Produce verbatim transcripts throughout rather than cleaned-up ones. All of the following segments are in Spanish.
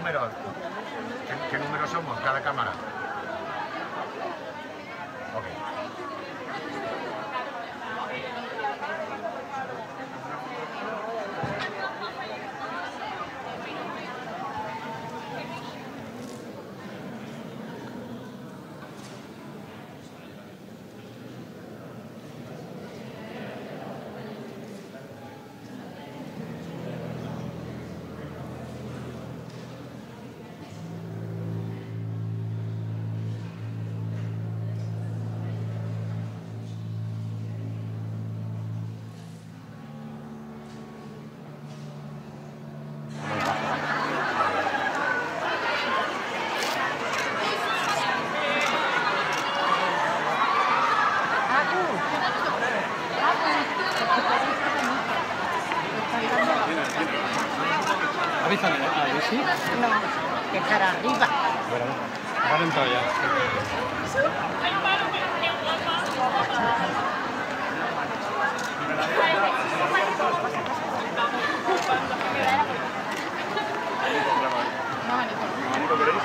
números? ¿Qué, qué números somos cada cámara? Ok. ¿Avísame? ¿Ah, yo sí? No, que cara arriba. Bueno, ahora entro ya. ¿Abanico queréis?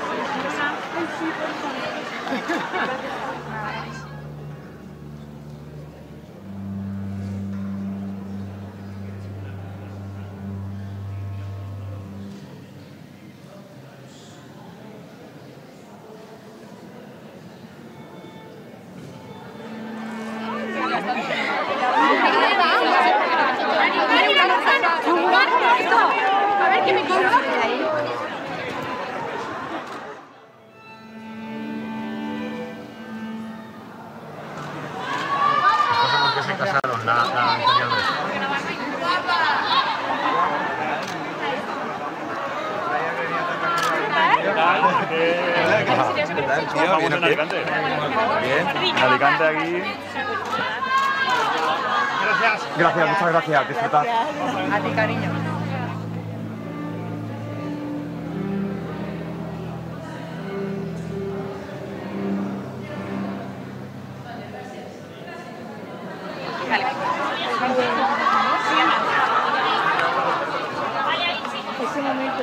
A ver qué me compro. Cosas con que se casaron la, la anterior vez. Estamos en Alicante. Bien, en Alicante aquí. Gracias. Gracias, muchas gracias. Disfrutad. A ti, cariño. Vale. Ese momento,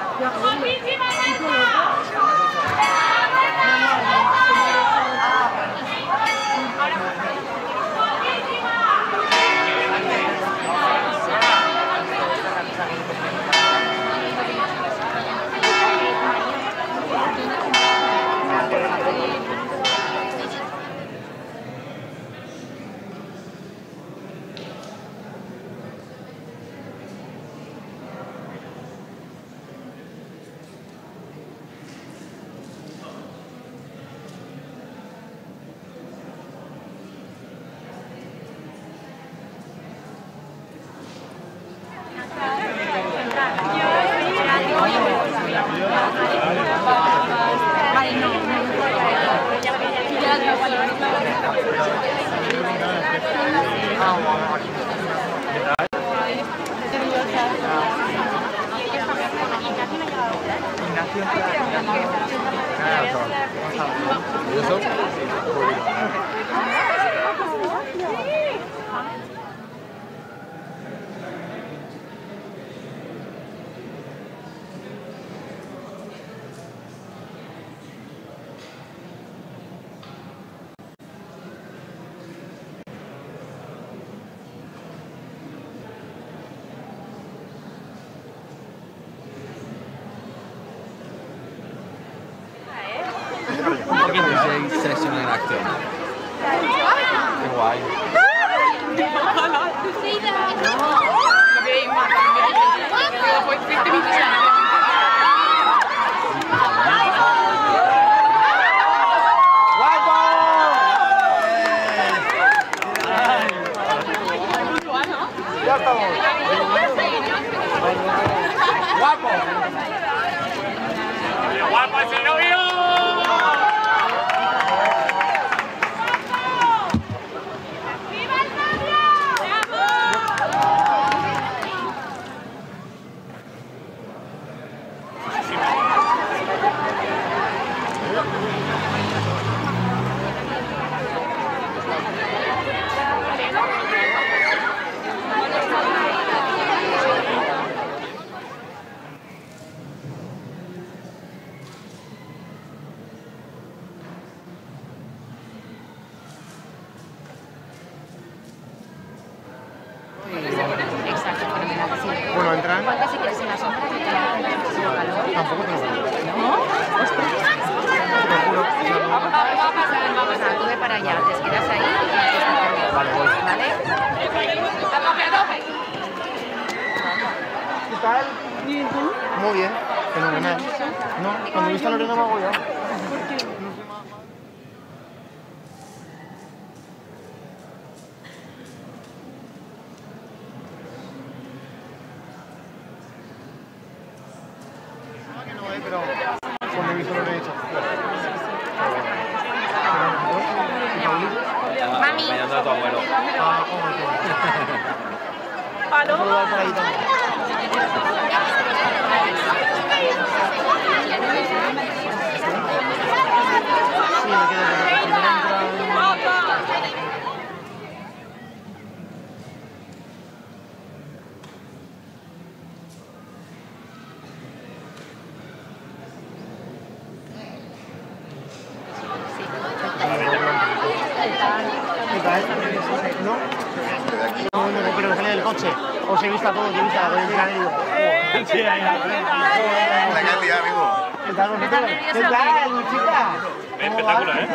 Session en acción. Qué guay. Ya estamos. ¡Guapo! ¡Guapo ese novio! tampoco tengo ganas. Va a pasar, va a pasar. Tú ve para allá, te quedas ahí y estás conmigo. Vale, voy. ¿Vale? ¡A tope, a tope! ¿Qué tal? Muy bien, fenomenal. No, cuando he visto a Lorena me hago ya. No, eh, pero cuando he visto lo que he hecho. Mami. Mañana a tu abuelo. Ah, ¿cómo te Paloma. por ahí también. Sí, me quedo con ¿no? No, no, no, pero me salí del coche. Os he visto a todos, he visto a la comunidad y digo... Sí, ahí. La que día, amigo. ¿Qué tal, vosotros? ¿Qué tal, chica? Espectacular, ¿eh?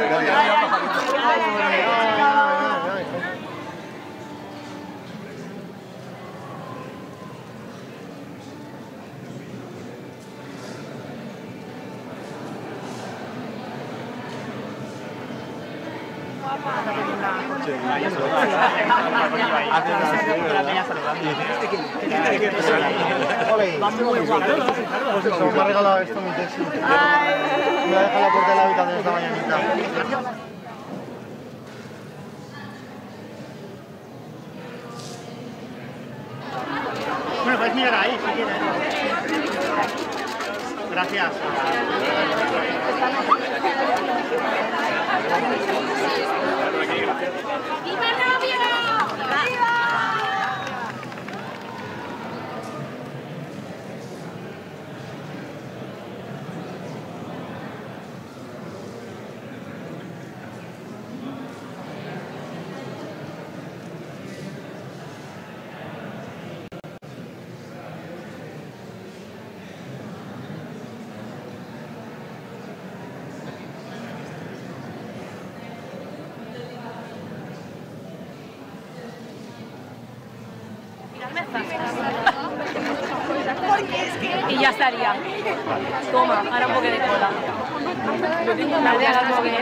Ole, me ha regalado esto mi taxi. Me ha dejado la puerta de la habitación esta mañanita. Bueno, puedes mirar ahí si quieres. Gracias. ¡Viva novio! ¡Viva! Y ya estaría. Toma, ahora un poco de cola. La de agarrar que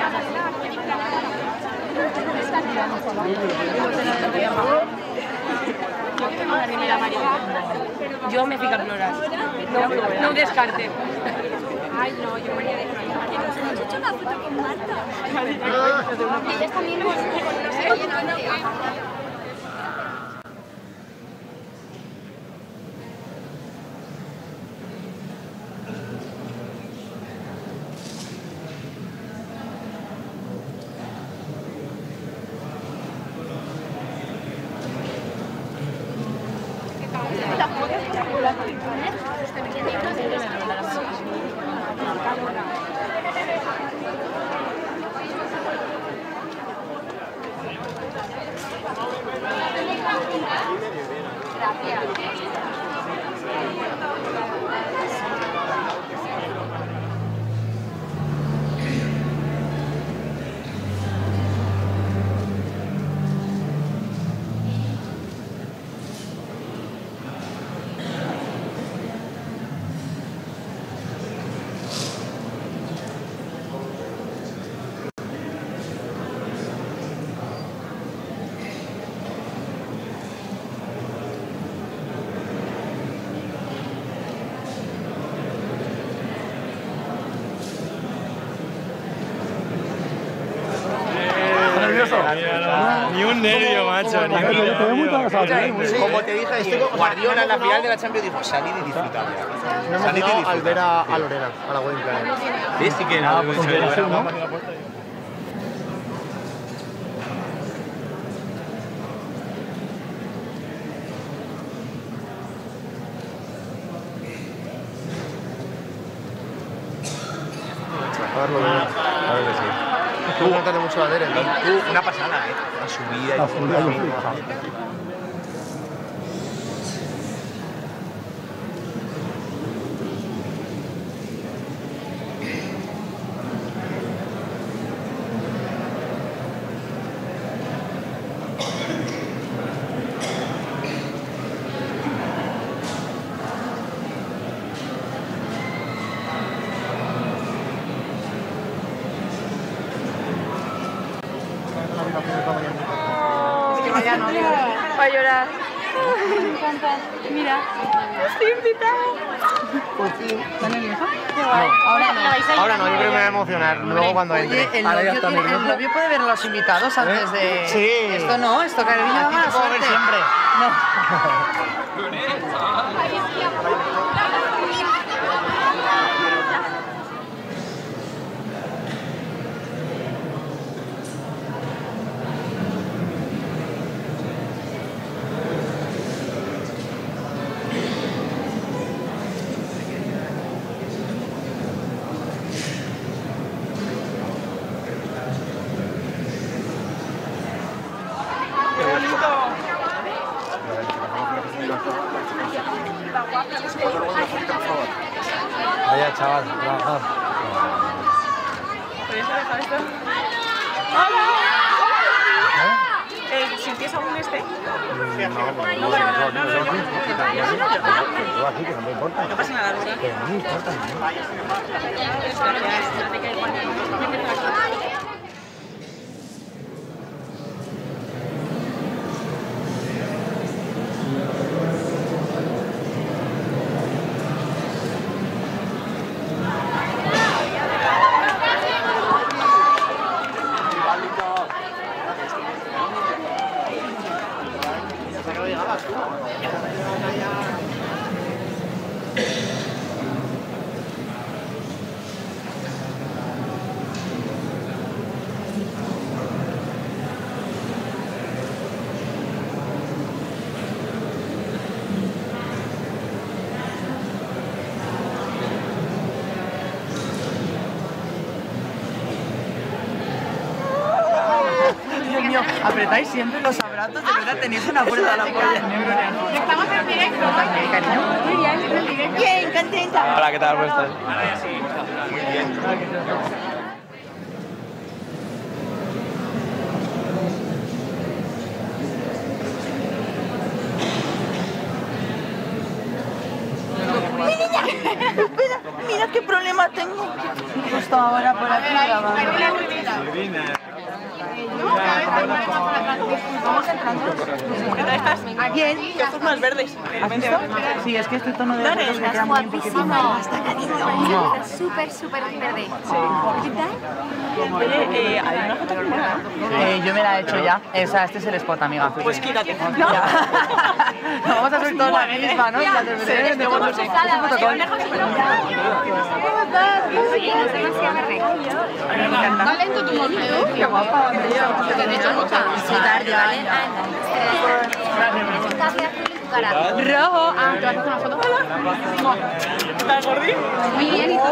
yo me fico a explorar. No, no descarte. Ay, no, yo me quedé. Hemos hecho una foto con Marta. Ellas también hemos hecho Ni un nervio, macho, ni un nervio. Como te dije, estoy con Guardiola en la final de la Champions dijo, salid y disfrutad. me he emocionado al ver a, a Lorena, a la Wedding Planner. Sí, sí que no. Pues aunque era ¿no? A ver, Lorena. A ver que sí. Tú no te mucho a Derek, ¿no? Tú, una pasada, ¿eh? La subida y La subida y todo. todo. Vaya no. Va a llorar. Me encanta. Mira. Estoy invitado. Por fin. ¿Está nervioso? Qué guay. Ahora no. Ahora no, yo creo que me voy a emocionar luego cuando entre. Oye, el Ahora ya novio, está tiene- el nervioso. novio puede ver a los invitados antes de... Sí. Esto no, esto que viene A ti mala te puedo ver suerte. siempre. No. Vaya chaval, trabajar. ¿Sientes algún este? No, no, no, no, no, yo aquí que no me importa. No pasa nada, ¿verdad? Que no me importa. Dios mío, apretáis siempre los abrazos, de verdad tenéis una fuerza a la polla. Estamos en directo. Muy bien, en directo. Bien, contenta. Hola, ¿qué tal? ¿Cómo estás? Espera, mira qué problema tengo. Justo ahora por aquí grabando. Vamos entrando. ¿Qué tal estás? Bien. ¿Qué ojos más verdes? ¿Has visto? Sí, es que este tono de ojos me queda muy bien porque tiene Súper, súper verde. ¿Qué tal? Oye, eh, hay una foto muy buena. Eh, yo me la he hecho ya. Esa, este es el spot, amiga. Pues quítate. Ya. No, vamos a subir todos la misma, ¿no? Ya te veré. Estoy como pesada, va a ser lejos y no. Sí, no sé demasiado verde. ¿No lento tu móvil? Qué guapa. Te han hecho mucha. Sí, tarde, vale. Rojo. Ah, ¿te vas a hacer una foto? ¿Estás gordito? Muy bien, ¿y tú?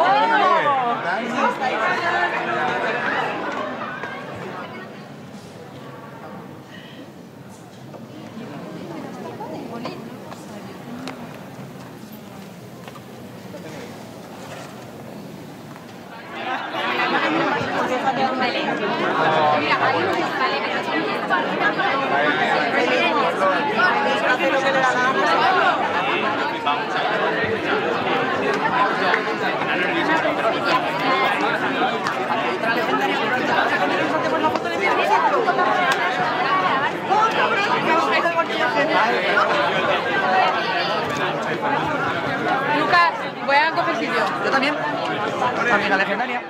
Lucas, voy a coger sitio. Yo también. Amiga legendaria.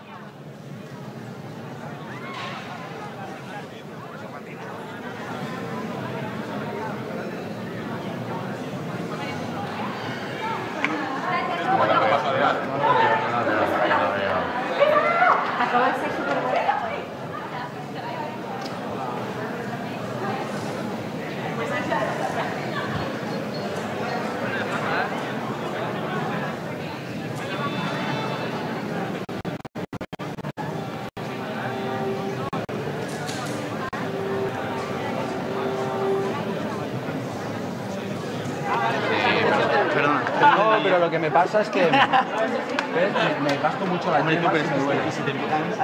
Acaba de ser súper bueno. No, pero lo que me pasa es que ¿ves? Me, me gasto mucho la yema y me duele. Y si te empiezan a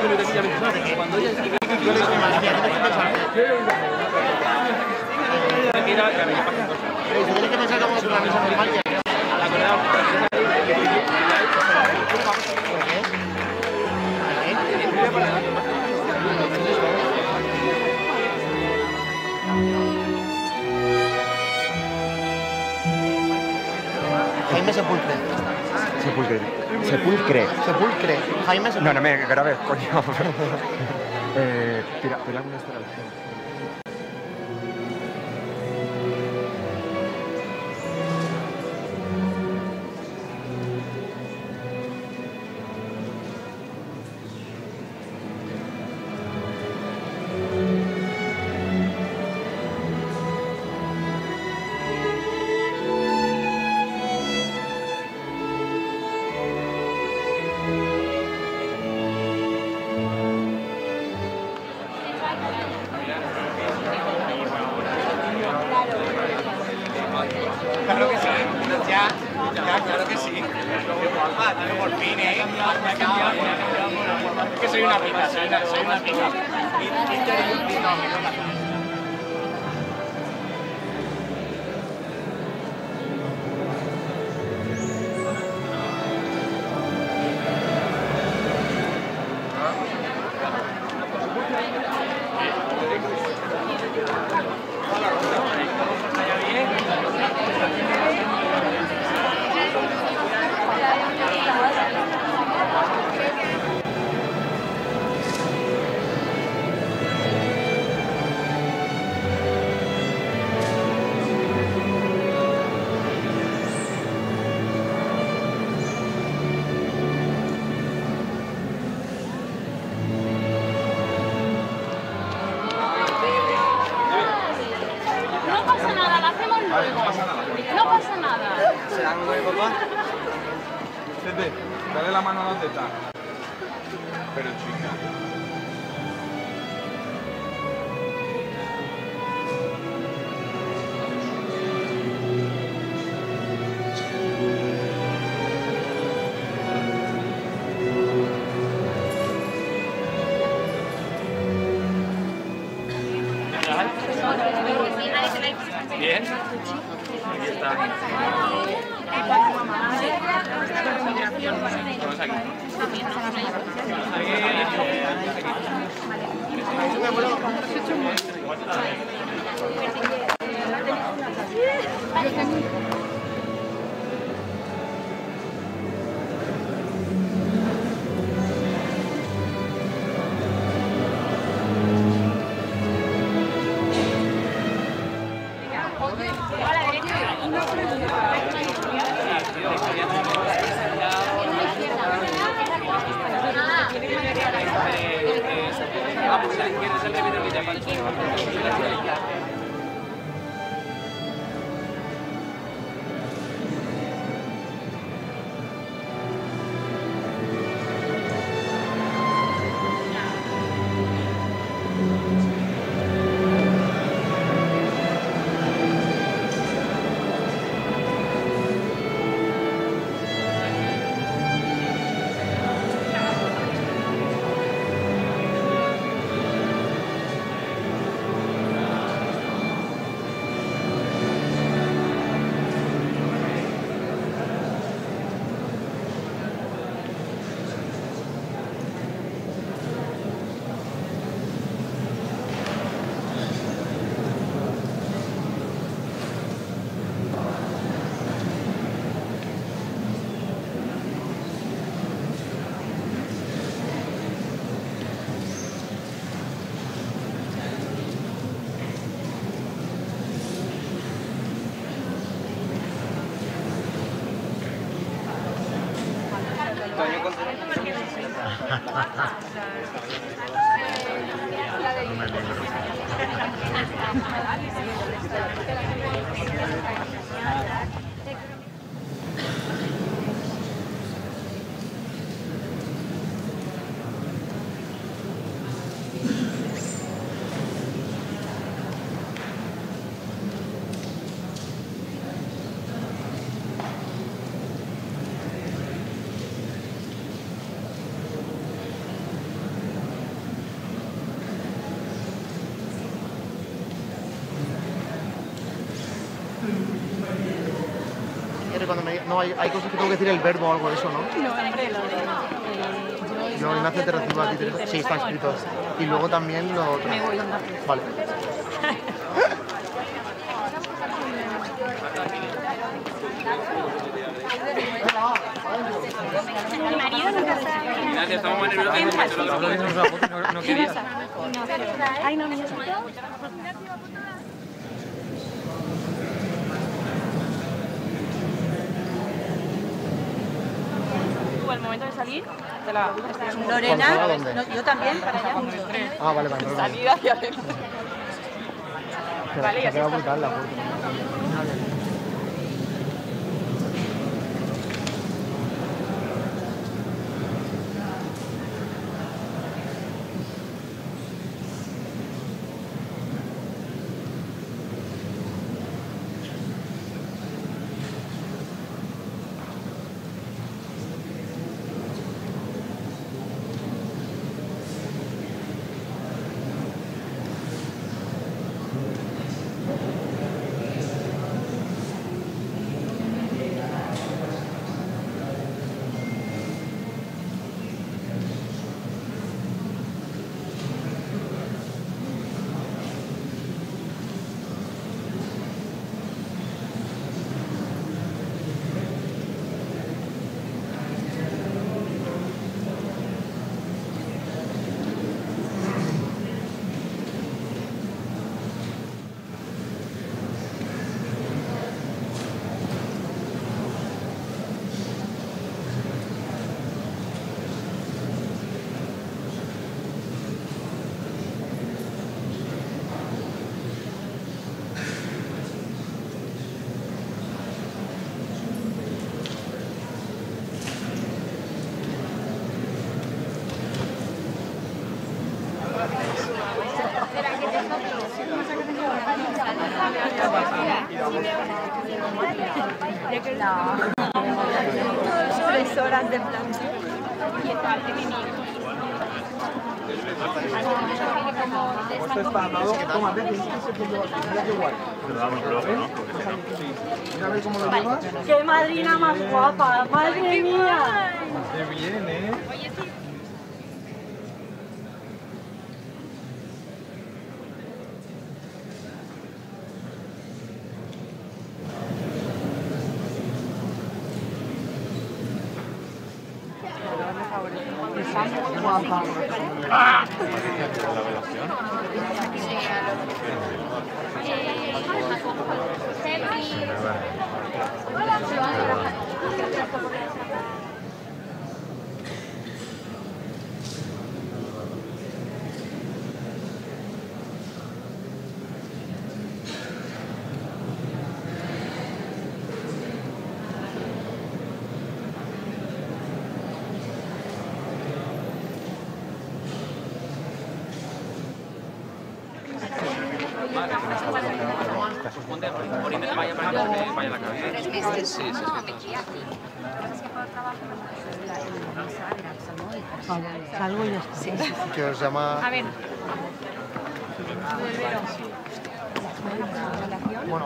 Cuando ella explica que yo le digo, más bien, tienes que pensar. Se tiene que pensar como es una misa normal que... Jaime Sepulcre. Sepulcre. Sepulcre. Sepulcre. Jaime Sepulcre. No, no me grabes, coño. eh, tira, tira una historia. Claro que sí, ya, ya, claro que sí. Ah, dame por fin, ¿eh? Me ha cambiado, me ha cambiado. Es que soy una pica, soy una, soy una pica. No pasa nada. ¿Se dan un papá? Tete, dale la mano a la teta. Pero chica. Bien. Aquí está. Vamos aquí. Ah, pues a la izquierda es el remedio que te falta. cuando me... No, hay, hay cosas que tengo que decir el verbo o algo de eso, ¿no? No, hombre, lo de... Yo, Ignacio, te recibo a ti, Teresa. Sí, está escrito. Y luego también lo otro. Me voy. Vale. Mi marido no casa. Gracias, estamos muy nerviosos. No quería. Ay, no, niños. Tú, al momento de salir, te la... ¿Cuándo Lorena, salga, dónde? no, yo también, para allá. Ah, vale, vale. vale. Salir hacia adentro. Vale, y Se así queda está. brutal la foto. Tres horas de plan. Esto está amado. Toma, vete, mira qué guay. Pero vamos luego, ¿no? Mira a ver cómo lo llevas. ¡Qué madrina más guapa! ¡Madre mía! Qué bien, ¿eh? Salgo y ya está. Sí, sí. Que os llama... A ver. Bueno,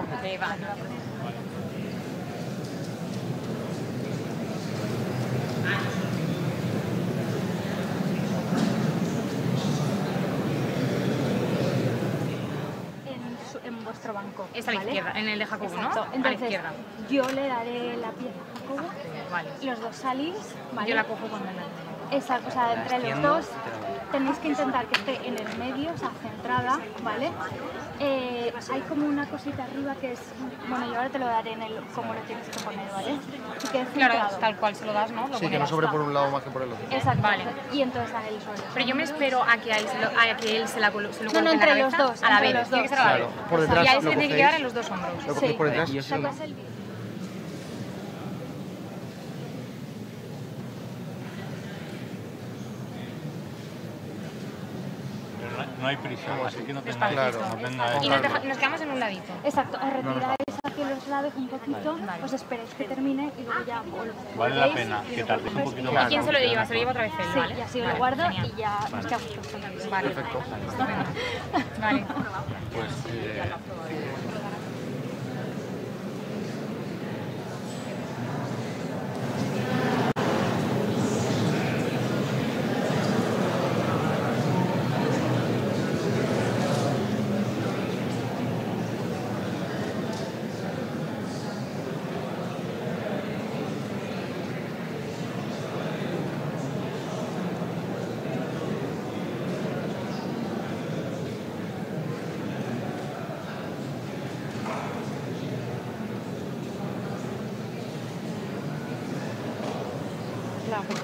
En, su- en vuestro banco. Es a la ¿vale? izquierda, en el de Jacobo, ¿no? Exacto. A la Entonces, izquierda. yo le daré la pieza a Jacobo. Vale. Los dos salís, ¿vale? Yo la cojo cuando la... Exacto, o sea, entre los dos tenéis que intentar que esté en el medio, o sea, centrada, ¿vale? Eh, hay como una cosita arriba que es, bueno, yo ahora te lo daré en el cómo lo tienes que poner, ¿vale? Y que es Claro, centrado. tal cual se lo das, ¿no? Lo sí, que pones. no sobre por un lado más que por el otro. Exacto. Vale. Y entonces a él sobre. Pero yo me espero a que a él se lo, a que él se, la, colo- se lo No, no, coloque en entre la los cabeza, dos, a la entre vez. los Tiene que dos. ser a la Claro, vez. por detrás y a él se lo le tiene que cogéis. quedar en los dos hombros. Lo cogéis Sí. por detrás. Sacas el vídeo. Pero no- no hay prisa, así que no tenga... Claro. No tenga Y nos, deja- nos quedamos en un ladito. Exacto, os retiráis hacia los lados un poquito, os esperáis que termine y luego ya os Vale la volvéis pena y que lo tardes un cogéis. poquito ¿Y más. quién se lo lleva? Se lo lleva otra vez él, Sí, ¿vale? y así lo Vale, guardo genial. y ya nos quedamos todos. Vale. Perfecto. Vale. Pues... Eh,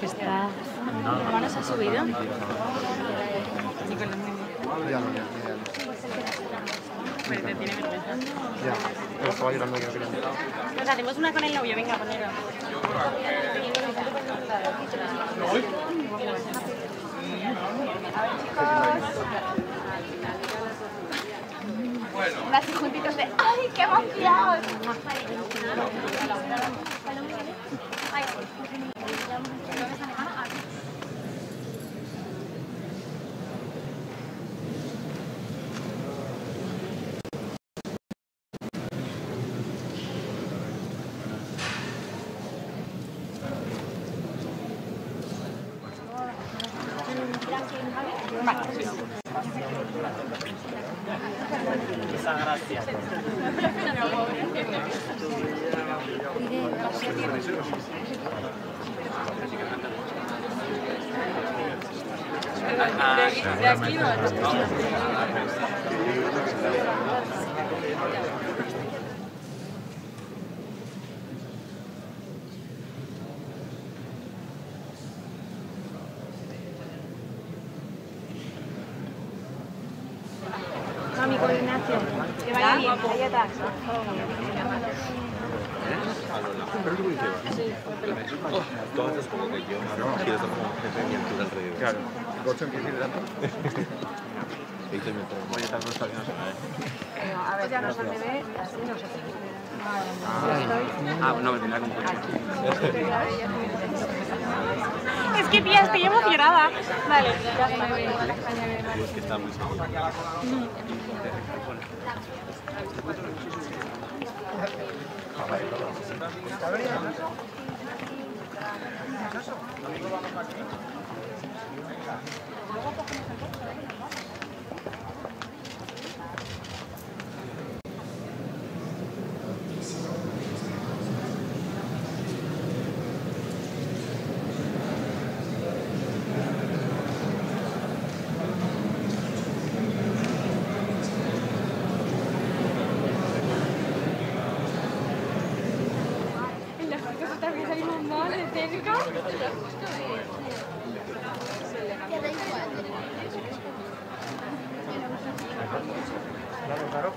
que está... ¿Tu hermano se ha subido? Ya, ya, ya. Pero te tiene vergüenza. Ya, pero estaba llorando que no quería entrar. Pues hacemos una con el novio, venga, ponelo. Así juntitos de ¡ay, qué emoción! De aquí no. Mami, con Ignacio. Que vaya bien, ahí atrás. Tú haces como que yo, ¿no? Quieres ser como jefe y altura alrededor. Claro. ¿Gocho en qué sirve tanto? veinte metros. Oye, tal vez todavía no se ve. A ver, ya nos han de ver, así no se ve. Ah, no, me tendrá como Es que tía, estoy emocionada. Vale. Es que está muy seguro. En las fotos también salimos mal de técnica. Claro, claro.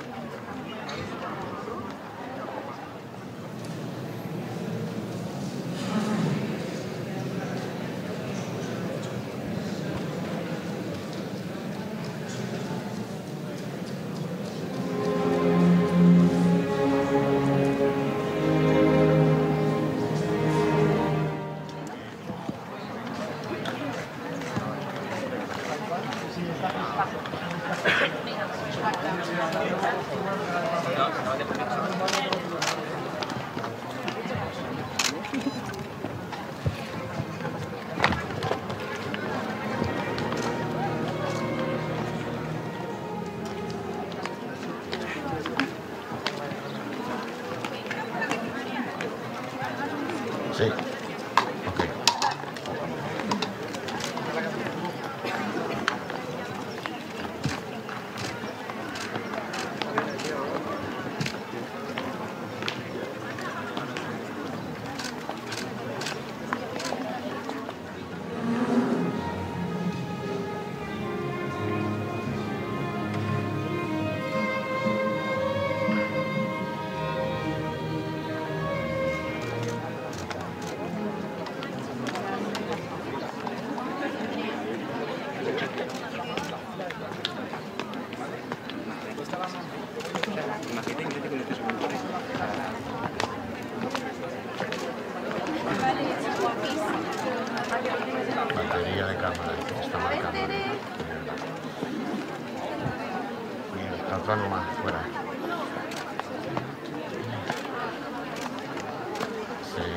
Sí. Ok. Batería de cámara, está marcando. Bien, la otra nomás, fuera. Sí.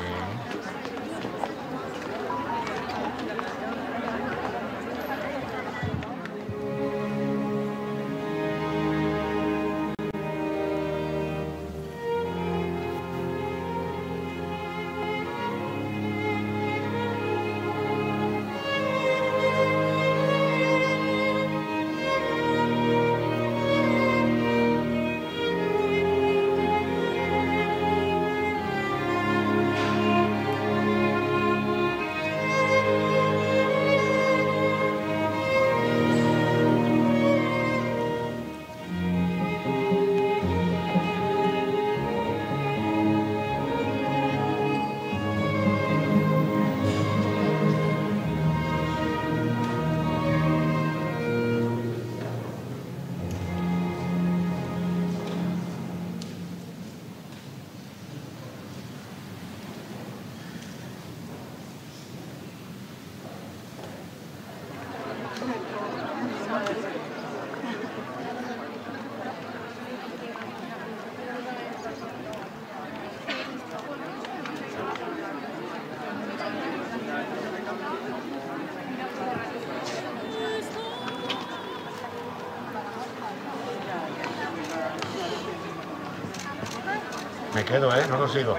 Me quedo, ¿eh? No lo sigo.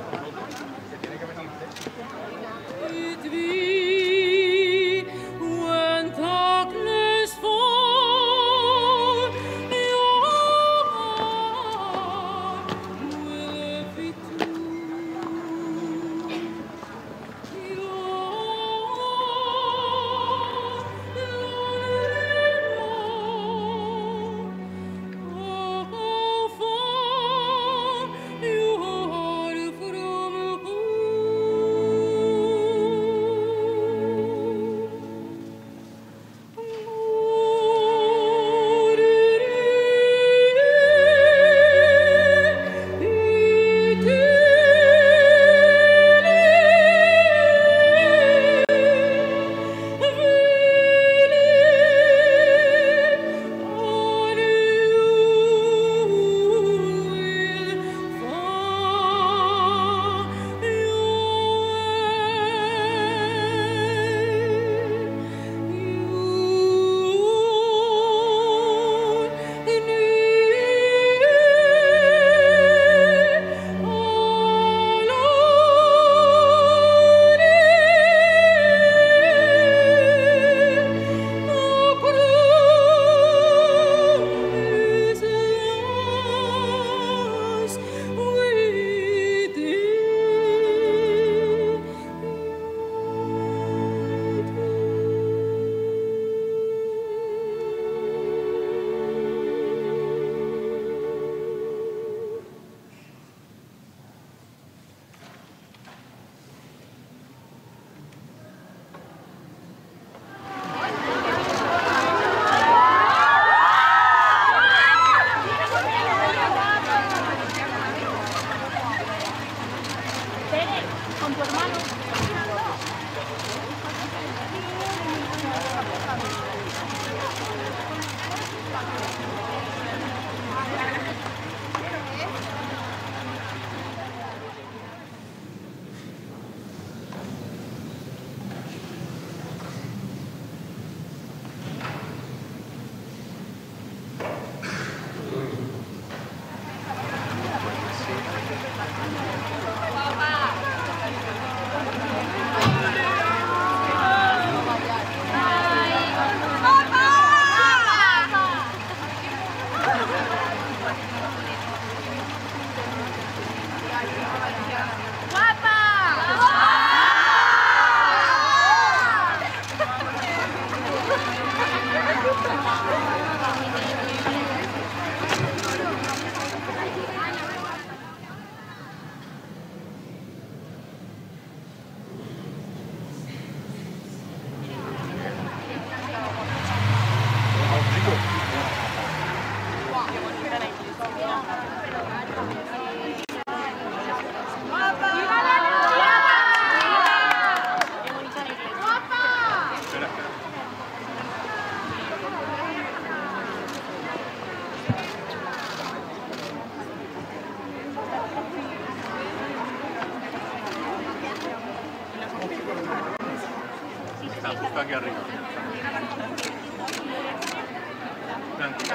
Está aquí arriba. Tranquila.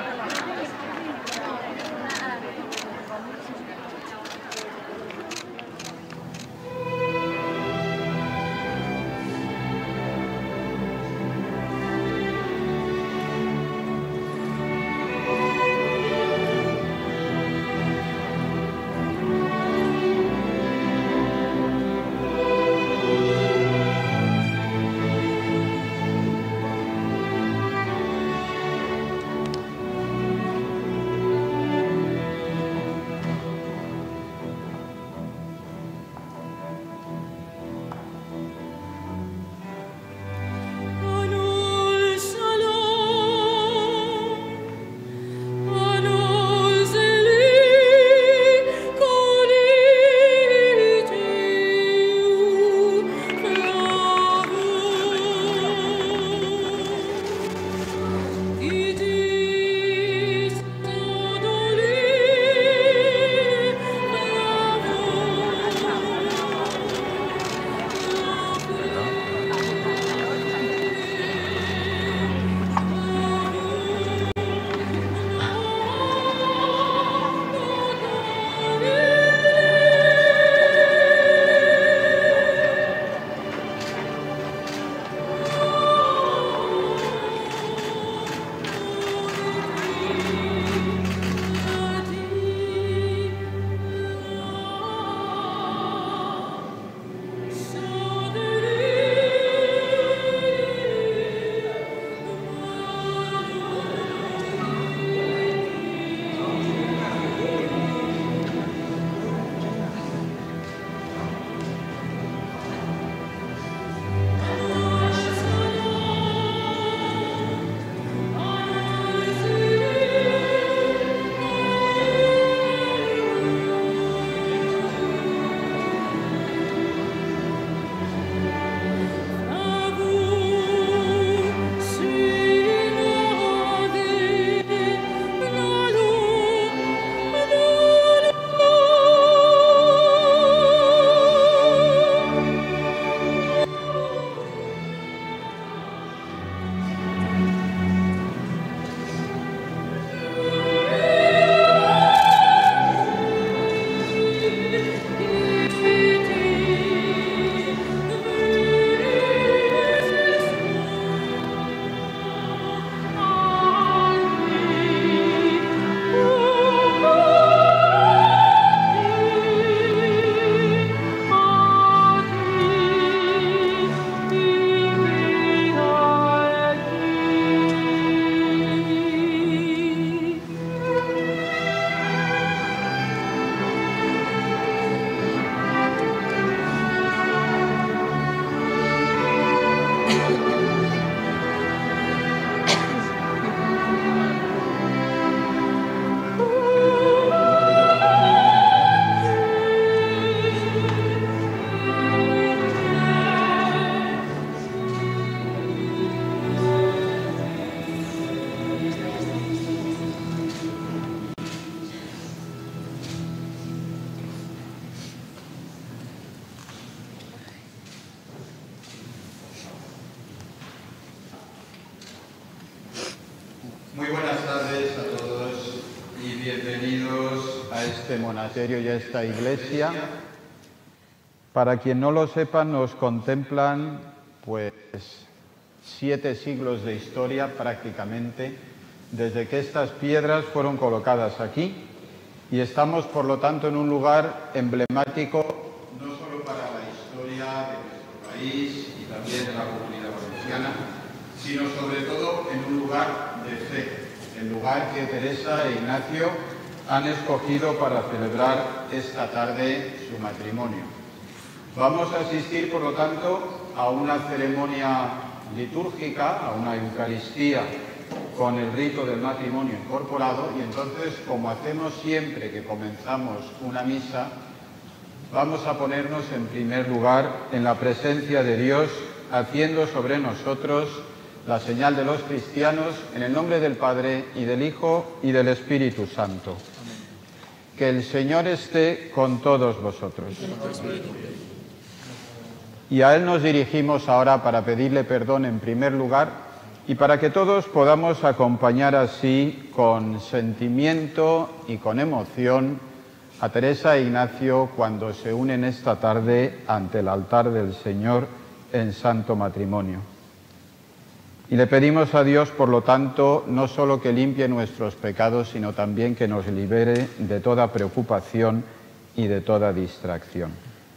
este monasterio y a esta iglesia. Para quien no lo sepa, nos contemplan pues siete siglos de historia prácticamente desde que estas piedras fueron colocadas aquí, y estamos por lo tanto en un lugar emblemático no solo para la historia de nuestro país y también de la Comunidad Valenciana, sino sobre todo en un lugar de fe, el lugar que Teresa e Ignacio han escogido para celebrar esta tarde su matrimonio. Vamos a asistir, por lo tanto, a una ceremonia litúrgica, a una Eucaristía con el rito del matrimonio incorporado, y entonces, como hacemos siempre que comenzamos una misa, vamos a ponernos en primer lugar en la presencia de Dios, haciendo sobre nosotros la señal de los cristianos, en el nombre del Padre, y del Hijo, y del Espíritu Santo. Que el Señor esté con todos vosotros. Y a Él nos dirigimos ahora para pedirle perdón en primer lugar y para que todos podamos acompañar así con sentimiento y con emoción a Teresa e Ignacio cuando se unen esta tarde ante el altar del Señor en santo matrimonio. Y le pedimos a Dios, por lo tanto, no solo que limpie nuestros pecados, sino también que nos libere de toda preocupación y de toda distracción.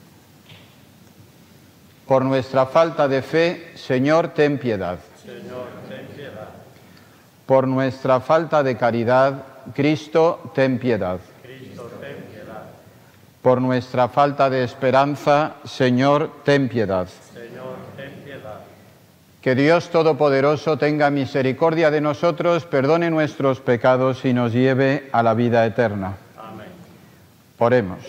Por nuestra falta de fe, Señor, ten piedad. Señor, ten piedad. Por nuestra falta de caridad, Cristo, ten piedad. Cristo, ten piedad. Por nuestra falta de esperanza, Señor, ten piedad. Señor, ten piedad. Que Dios Todopoderoso tenga misericordia de nosotros, perdone nuestros pecados y nos lleve a la vida eterna. Amén. Oremos.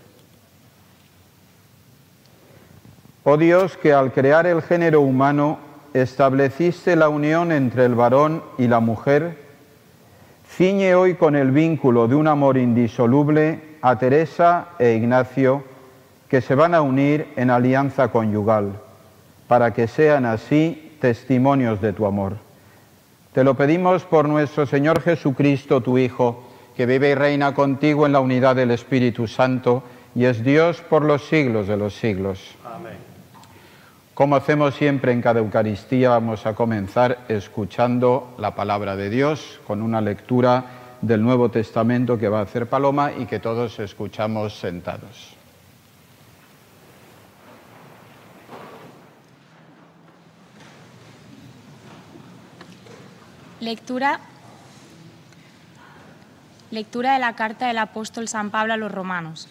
Oh Dios, que al crear el género humano estableciste la unión entre el varón y la mujer, ciñe hoy con el vínculo de un amor indisoluble a Teresa e Ignacio, que se van a unir en alianza conyugal, para que sean así testimonios de tu amor. Te lo pedimos por nuestro Señor Jesucristo, tu Hijo, que vive y reina contigo en la unidad del Espíritu Santo y es Dios por los siglos de los siglos. Amén. Como hacemos siempre en cada Eucaristía, vamos a comenzar escuchando la palabra de Dios con una lectura del Nuevo Testamento que va a hacer Paloma y que todos escuchamos sentados. Lectura, lectura de la carta del apóstol San Pablo a los romanos.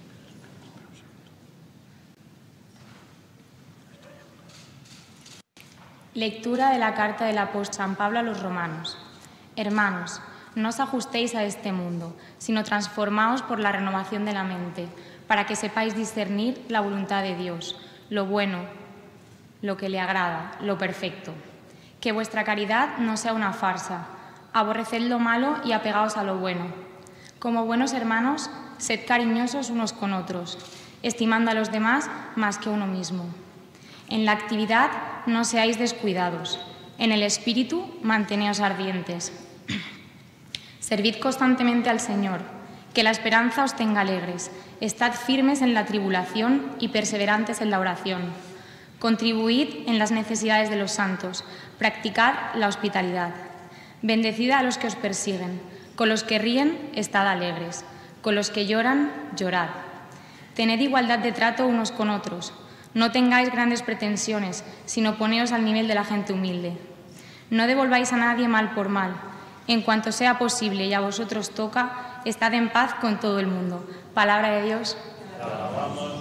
Lectura de la carta del apóstol San Pablo a los romanos. Hermanos, no os ajustéis a este mundo, sino transformaos por la renovación de la mente, para que sepáis discernir la voluntad de Dios, lo bueno, lo que le agrada, lo perfecto. Que vuestra caridad no sea una farsa. Aborreced lo malo y apegaos a lo bueno. Como buenos hermanos, sed cariñosos unos con otros, estimando a los demás más que a uno mismo. En la actividad no seáis descuidados. En el espíritu manteneos ardientes. Servid constantemente al Señor. Que la esperanza os tenga alegres. Estad firmes en la tribulación y perseverantes en la oración. Contribuid en las necesidades de los santos. Practicad la hospitalidad. Bendecid a los que os persiguen. Con los que ríen, estad alegres. Con los que lloran, llorad. Tened igualdad de trato unos con otros. No tengáis grandes pretensiones, sino poneos al nivel de la gente humilde. No devolváis a nadie mal por mal. En cuanto sea posible y a vosotros toca, estad en paz con todo el mundo. Palabra de Dios. Te alabamos, Señor.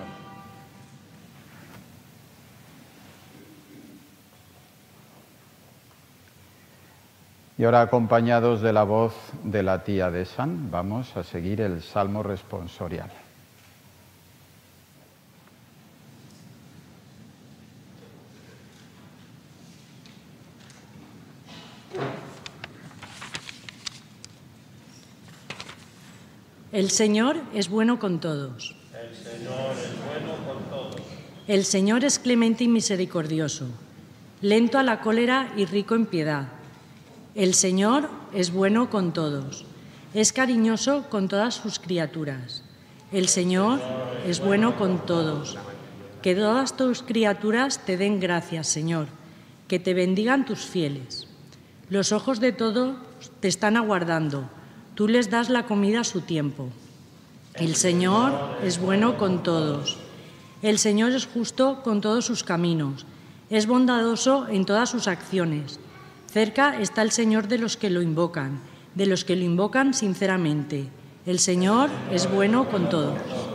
Y ahora, acompañados de la voz de la tía de San, vamos a seguir el Salmo responsorial. El Señor es bueno con todos. El Señor es bueno con todos. El Señor es clemente y misericordioso, lento a la cólera y rico en piedad. El Señor es bueno con todos. Es cariñoso con todas sus criaturas. El Señor es bueno con todos. Que todas tus criaturas te den gracias, Señor. Que te bendigan tus fieles. Los ojos de todos te están aguardando. Tú les das la comida a su tiempo. El Señor es bueno con todos. El Señor es justo con todos sus caminos. Es bondadoso en todas sus acciones. Cerca está el Señor de los que lo invocan, de los que lo invocan sinceramente. El Señor es bueno con todos.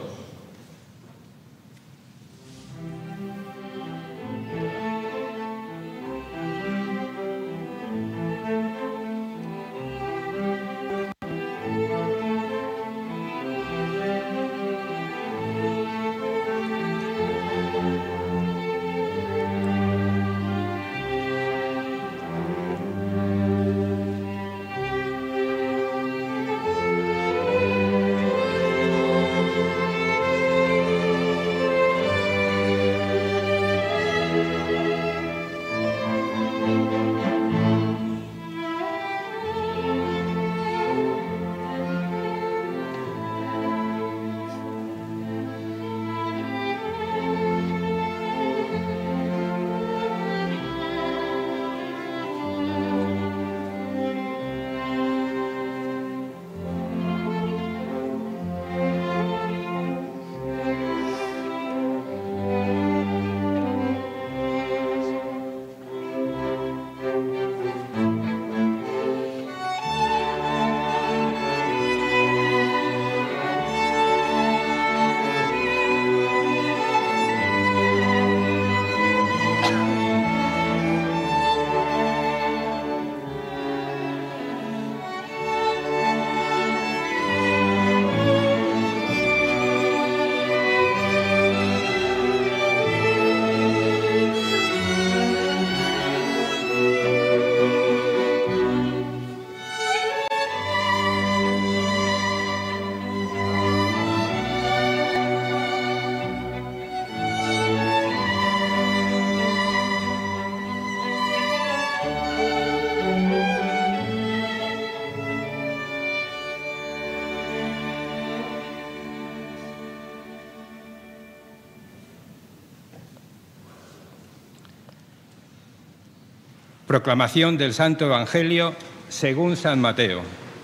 Proclamación del Santo Evangelio según San Mateo.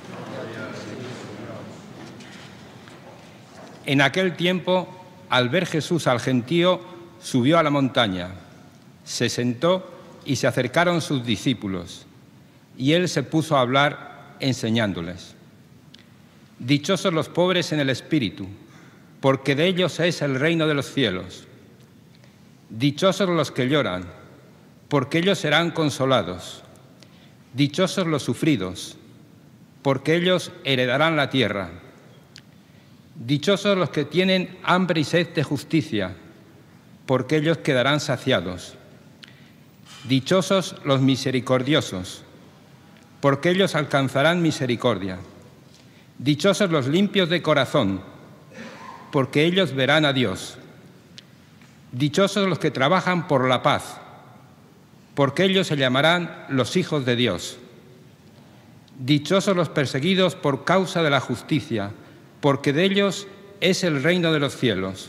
En aquel tiempo, al ver Jesús al gentío, subió a la montaña, se sentó y se acercaron sus discípulos, y él se puso a hablar enseñándoles. Dichosos los pobres en el espíritu, porque de ellos es el reino de los cielos. Dichosos los que lloran, porque ellos serán consolados. Dichosos los sufridos, porque ellos heredarán la tierra. Dichosos los que tienen hambre y sed de justicia, porque ellos quedarán saciados. Dichosos los misericordiosos, porque ellos alcanzarán misericordia. Dichosos los limpios de corazón, porque ellos verán a Dios. Dichosos los que trabajan por la paz, porque ellos se llamarán los hijos de Dios. Dichosos los perseguidos por causa de la justicia, porque de ellos es el reino de los cielos.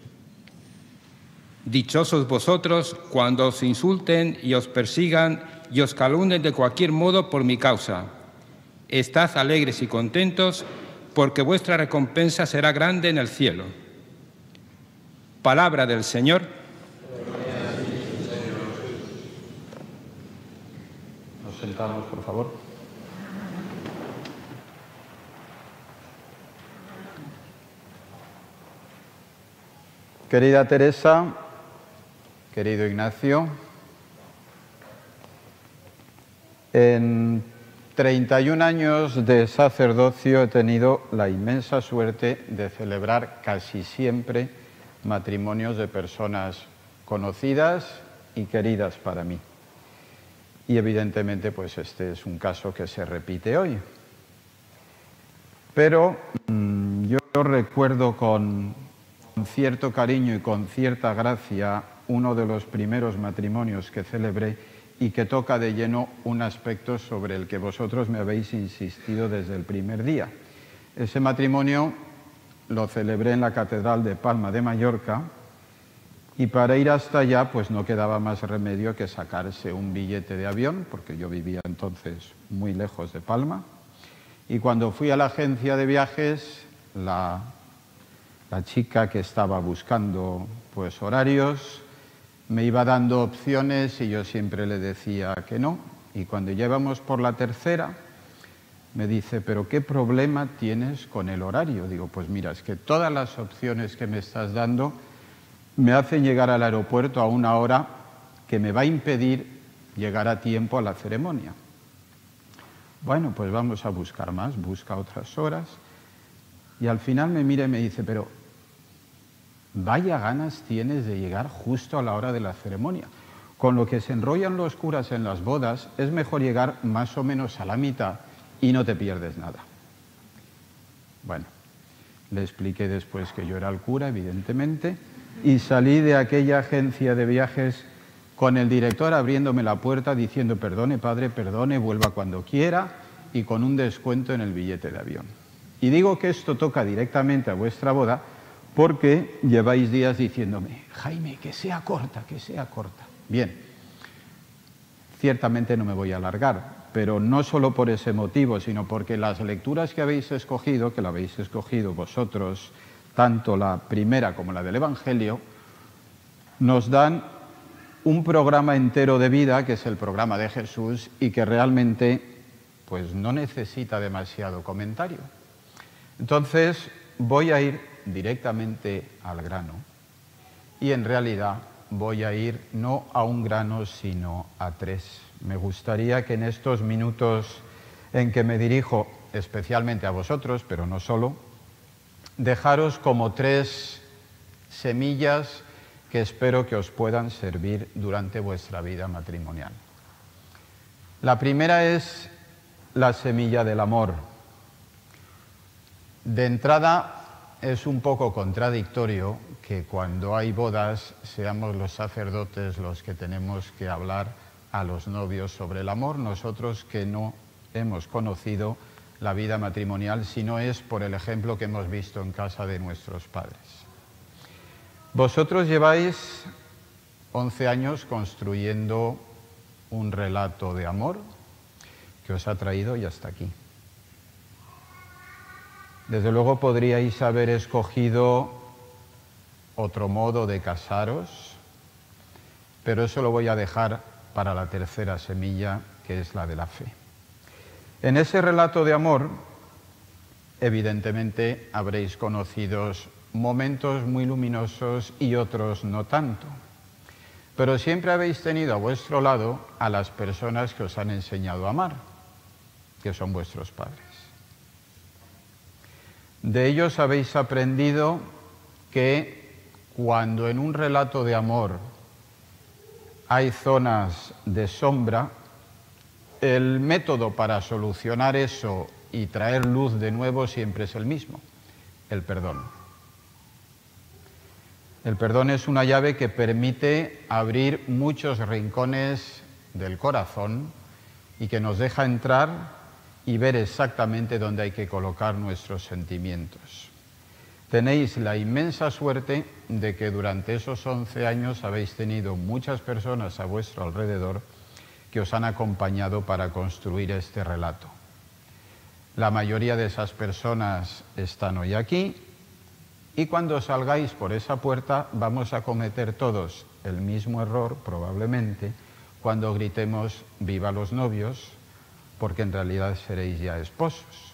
Dichosos vosotros cuando os insulten y os persigan y os calumnien de cualquier modo por mi causa. Estad alegres y contentos, porque vuestra recompensa será grande en el cielo. Palabra del Señor. Nos sentamos, por favor. Querida Teresa, querido Ignacio, en treinta y un años de sacerdocio he tenido la inmensa suerte de celebrar casi siempre matrimonios de personas conocidas y queridas para mí. Y evidentemente, pues este es un caso que se repite hoy. Pero mmm, yo recuerdo con, con cierto cariño y con cierta gracia uno de los primeros matrimonios que celebré y que toca de lleno un aspecto sobre el que vosotros me habéis insistido desde el primer día. Ese matrimonio lo celebré en la Catedral de Palma de Mallorca y para ir hasta allá pues no quedaba más remedio que sacarse un billete de avión, porque yo vivía entonces muy lejos de Palma, y cuando fui a la agencia de viajes, la, la chica que estaba buscando pues horarios me iba dando opciones y yo siempre le decía que no, y cuando ya íbamos por la tercera me dice, ¿pero qué problema tienes con el horario? Digo, pues mira, es que todas las opciones que me estás dando me hacen llegar al aeropuerto a una hora que me va a impedir llegar a tiempo a la ceremonia. Bueno, pues vamos a buscar más, busca otras horas, y al final me mira y me dice, pero vaya ganas tienes de llegar justo a la hora de la ceremonia. Con lo que se enrollan los curas en las bodas, es mejor llegar más o menos a la mitad y no te pierdes nada. Bueno, le expliqué después que yo era el cura, evidentemente, y salí de aquella agencia de viajes con el director abriéndome la puerta diciendo, perdone, padre, perdone, vuelva cuando quiera, y con un descuento en el billete de avión. Y digo que esto toca directamente a vuestra boda porque lleváis días diciéndome, Jaime, que sea corta, que sea corta. Bien, ciertamente no me voy a alargar, pero no solo por ese motivo, sino porque las lecturas que habéis escogido, que la habéis escogido vosotros, tanto la primera como la del Evangelio, nos dan un programa entero de vida, que es el programa de Jesús, y que realmente pues, no necesita demasiado comentario. Entonces, voy a ir directamente al grano, y en realidad voy a ir no a un grano, sino a tres. Me gustaría que en estos minutos en que me dirijo especialmente a vosotros, pero no solo, dejaros como tres semillas que espero que os puedan servir durante vuestra vida matrimonial. La primera es la semilla del amor. De entrada, es un poco contradictorio que cuando hay bodas seamos los sacerdotes los que tenemos que hablar a los novios sobre el amor, nosotros que no hemos conocido la vida matrimonial, si no es por el ejemplo que hemos visto en casa de nuestros padres. Vosotros lleváis once años construyendo un relato de amor que os ha traído y hasta aquí. Desde luego podríais haber escogido otro modo de casaros, pero eso lo voy a dejar para la tercera semilla, que es la de la fe. En ese relato de amor, evidentemente habréis conocido momentos muy luminosos y otros no tanto, pero siempre habéis tenido a vuestro lado a las personas que os han enseñado a amar, que son vuestros padres. De ellos habéis aprendido que cuando en un relato de amor hay zonas de sombra, el método para solucionar eso y traer luz de nuevo siempre es el mismo, el perdón. El perdón es una llave que permite abrir muchos rincones del corazón y que nos deja entrar y ver exactamente dónde hay que colocar nuestros sentimientos. Tenéis la inmensa suerte de que durante esos once años habéis tenido muchas personas a vuestro alrededor que os han acompañado para construir este relato. La mayoría de esas personas están hoy aquí y cuando salgáis por esa puerta vamos a cometer todos el mismo error, probablemente, cuando gritemos «Viva los novios», porque en realidad seréis ya esposos.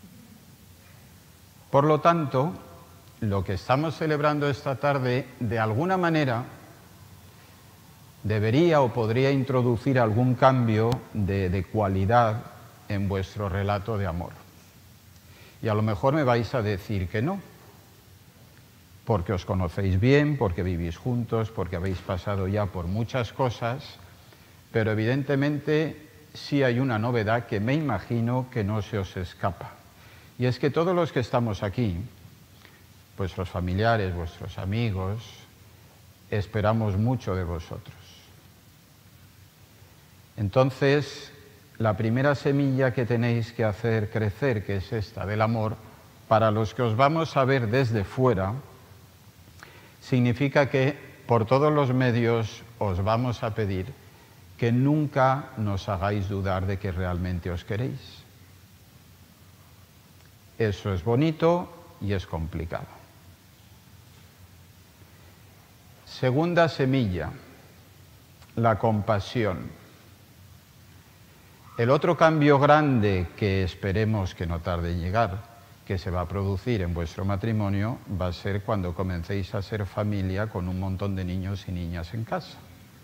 Por lo tanto, lo que estamos celebrando esta tarde, de alguna manera, debería o podría introducir algún cambio de, de cualidad en vuestro relato de amor. Y a lo mejor me vais a decir que no, porque os conocéis bien, porque vivís juntos, porque habéis pasado ya por muchas cosas, pero evidentemente sí hay una novedad que me imagino que no se os escapa. Y es que todos los que estamos aquí, vuestros familiares, vuestros amigos, esperamos mucho de vosotros. Entonces, la primera semilla que tenéis que hacer crecer, que es esta del amor, para los que os vamos a ver desde fuera, significa que por todos los medios os vamos a pedir que nunca nos hagáis dudar de que realmente os queréis. Eso es bonito y es complicado. Segunda semilla, la compasión. El otro cambio grande que esperemos que no tarde en llegar, que se va a producir en vuestro matrimonio, va a ser cuando comencéis a ser familia con un montón de niños y niñas en casa.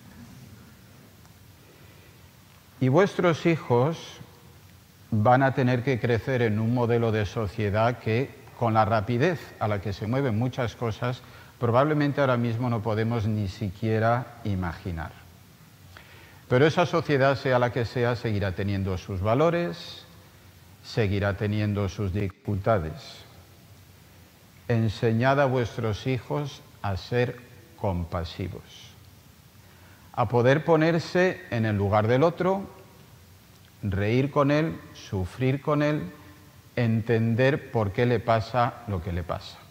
Y vuestros hijos van a tener que crecer en un modelo de sociedad que, con la rapidez a la que se mueven muchas cosas, probablemente ahora mismo no podemos ni siquiera imaginar. Pero esa sociedad, sea la que sea, seguirá teniendo sus valores, seguirá teniendo sus dificultades. Enseñad a vuestros hijos a ser compasivos, a poder ponerse en el lugar del otro, reír con él, sufrir con él, entender por qué le pasa lo que le pasa.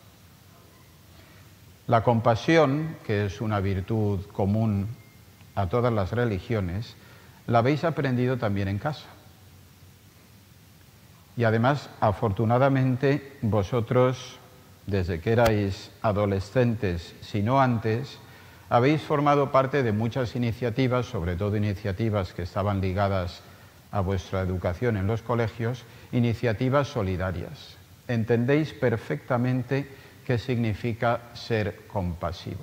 La compasión, que es una virtud común a todas las religiones, la habéis aprendido también en casa. Y además, afortunadamente, vosotros, desde que erais adolescentes, si no antes, habéis formado parte de muchas iniciativas, sobre todo iniciativas que estaban ligadas a vuestra educación en los colegios, iniciativas solidarias. Entendéis perfectamente qué significa ser compasivo.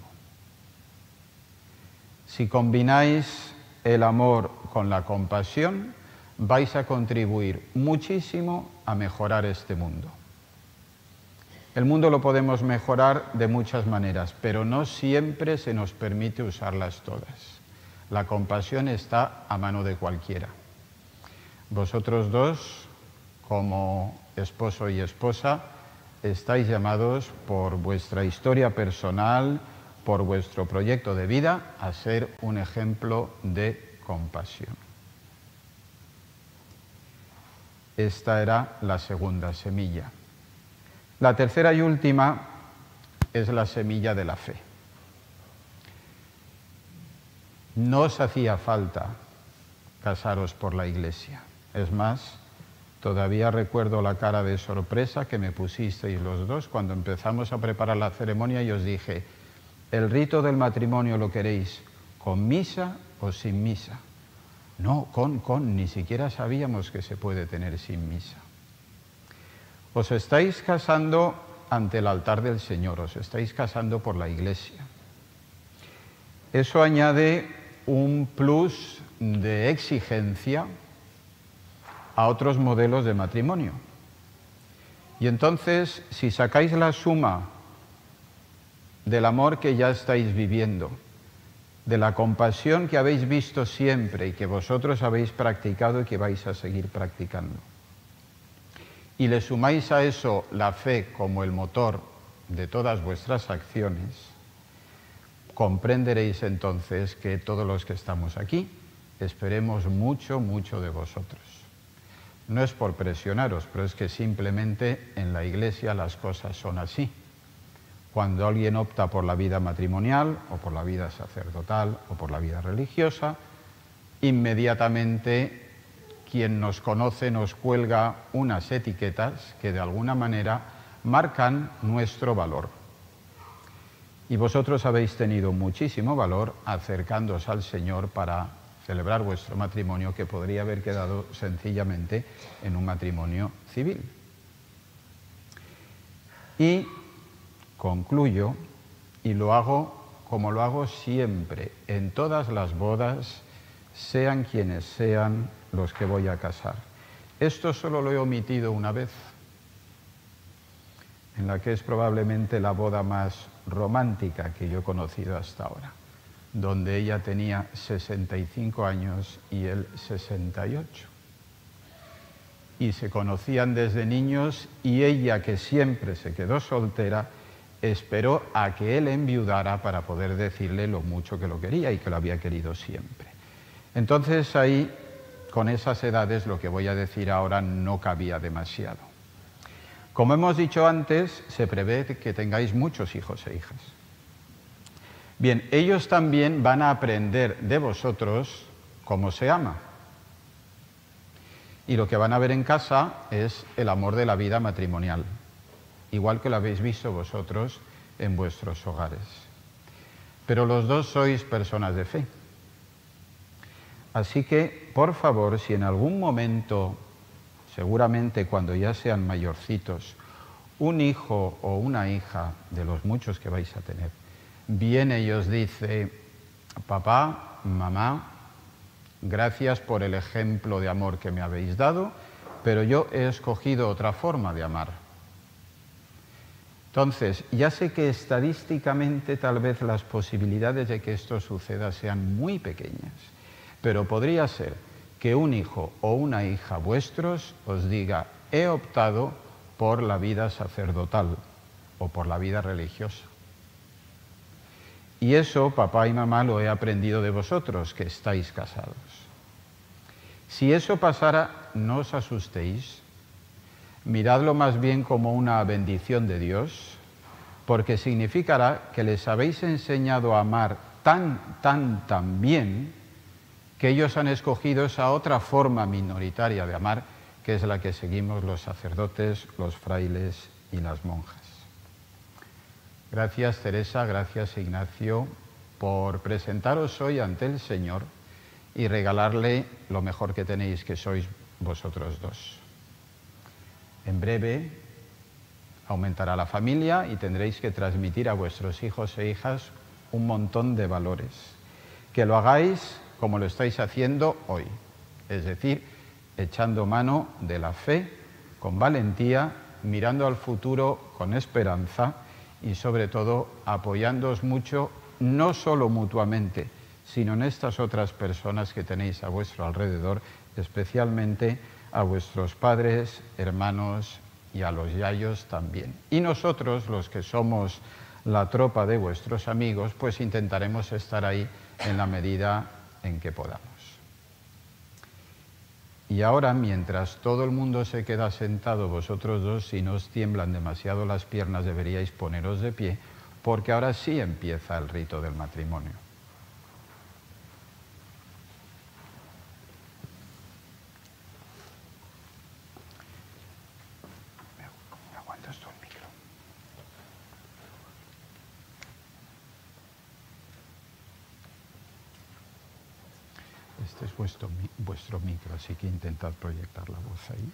Si combináis el amor con la compasión, vais a contribuir muchísimo a mejorar este mundo. El mundo lo podemos mejorar de muchas maneras, pero no siempre se nos permite usarlas todas. La compasión está a mano de cualquiera. Vosotros dos, como esposo y esposa, estáis llamados por vuestra historia personal, por vuestro proyecto de vida, a ser un ejemplo de compasión. Esta era la segunda semilla. La tercera y última es la semilla de la fe. No os hacía falta casaros por la Iglesia. Es más, todavía recuerdo la cara de sorpresa que me pusisteis los dos cuando empezamos a preparar la ceremonia y os dije: ¿el rito del matrimonio lo queréis con misa o sin misa? No, con, con, ni siquiera sabíamos que se puede tener sin misa. Os estáis casando ante el altar del Señor, os estáis casando por la Iglesia. Eso añade un plus de exigencia a otros modelos de matrimonio. Y entonces, si sacáis la suma del amor que ya estáis viviendo, de la compasión que habéis visto siempre y que vosotros habéis practicado y que vais a seguir practicando, y le sumáis a eso la fe como el motor de todas vuestras acciones, comprenderéis entonces que todos los que estamos aquí esperemos mucho, mucho de vosotros. No es por presionaros, pero es que simplemente en la Iglesia las cosas son así. Cuando alguien opta por la vida matrimonial, o por la vida sacerdotal, o por la vida religiosa, inmediatamente quien nos conoce nos cuelga unas etiquetas que de alguna manera marcan nuestro valor. Y vosotros habéis tenido muchísimo valor acercándoos al Señor para celebrar vuestro matrimonio, que podría haber quedado sencillamente en un matrimonio civil. Y concluyo, y lo hago como lo hago siempre, en todas las bodas, sean quienes sean los que voy a casar. Esto solo lo he omitido una vez, en la que es probablemente la boda más romántica que yo he conocido hasta ahora, donde ella tenía sesenta y cinco años y él sesenta y ocho. Y se conocían desde niños, y ella, que siempre se quedó soltera, esperó a que él enviudara para poder decirle lo mucho que lo quería y que lo había querido siempre. Entonces ahí, con esas edades, lo que voy a decir ahora no cabía demasiado. Como hemos dicho antes, se prevé que tengáis muchos hijos e hijas. Bien, ellos también van a aprender de vosotros cómo se ama. Y lo que van a ver en casa es el amor de la vida matrimonial, igual que lo habéis visto vosotros en vuestros hogares. Pero los dos sois personas de fe. Así que, por favor, si en algún momento, seguramente cuando ya sean mayorcitos, un hijo o una hija de los muchos que vais a tener, viene y os dice: papá, mamá, gracias por el ejemplo de amor que me habéis dado, pero yo he escogido otra forma de amar. Entonces, ya sé que estadísticamente tal vez las posibilidades de que esto suceda sean muy pequeñas, pero podría ser que un hijo o una hija vuestros os diga: he optado por la vida sacerdotal o por la vida religiosa. Y eso, papá y mamá, lo he aprendido de vosotros, que estáis casados. Si eso pasara, no os asustéis, miradlo más bien como una bendición de Dios, porque significará que les habéis enseñado a amar tan, tan, tan bien, que ellos han escogido esa otra forma minoritaria de amar, que es la que seguimos los sacerdotes, los frailes y las monjas. Gracias, Teresa, gracias, Ignacio, por presentaros hoy ante el Señor y regalarle lo mejor que tenéis, que sois vosotros dos. En breve aumentará la familia y tendréis que transmitir a vuestros hijos e hijas un montón de valores. Que lo hagáis como lo estáis haciendo hoy, es decir, echando mano de la fe, con valentía, mirando al futuro con esperanza y sobre todo apoyándoos mucho, no solo mutuamente, sino en estas otras personas que tenéis a vuestro alrededor, especialmente a vuestros padres, hermanos y a los yayos también. Y nosotros, los que somos la tropa de vuestros amigos, pues intentaremos estar ahí en la medida en que podamos. Y ahora, mientras todo el mundo se queda sentado, vosotros dos, si no os tiemblan demasiado las piernas, deberíais poneros de pie, porque ahora sí empieza el rito del matrimonio. ¿Me aguantas tú el micro? Este es vuestro, vuestro micro, así que intentad proyectar la voz ahí.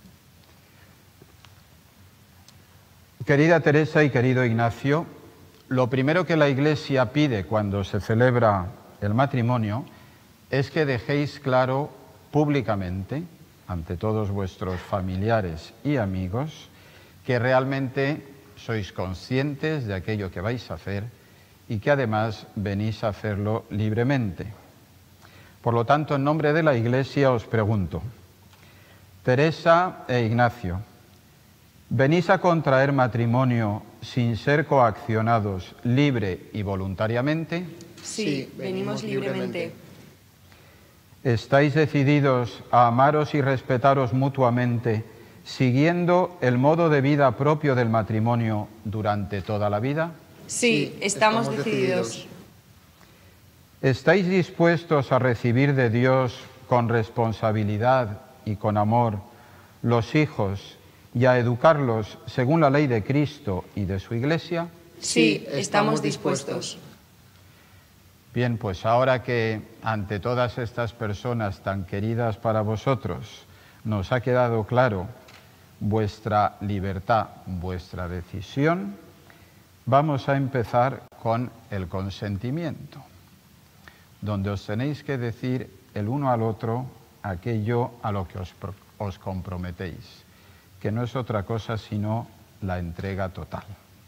Querida Teresa y querido Ignacio, lo primero que la Iglesia pide cuando se celebra el matrimonio es que dejéis claro públicamente, ante todos vuestros familiares y amigos, que realmente sois conscientes de aquello que vais a hacer y que además venís a hacerlo libremente. Por lo tanto, en nombre de la Iglesia os pregunto: Teresa e Ignacio, ¿venís a contraer matrimonio sin ser coaccionados libre y voluntariamente? Sí, venimos libremente. ¿Estáis decididos a amaros y respetaros mutuamente, siguiendo el modo de vida propio del matrimonio durante toda la vida? Sí, estamos, estamos decididos. decididos. ¿Estáis dispuestos a recibir de Dios con responsabilidad y con amor los hijos y a educarlos según la ley de Cristo y de su Iglesia? Sí, estamos dispuestos. Bien, pues ahora que ante todas estas personas tan queridas para vosotros nos ha quedado claro vuestra libertad, vuestra decisión, vamos a empezar con el consentimiento, donde os tenéis que decir el uno al otro aquello a lo que os, os comprometéis, que no es otra cosa sino la entrega total.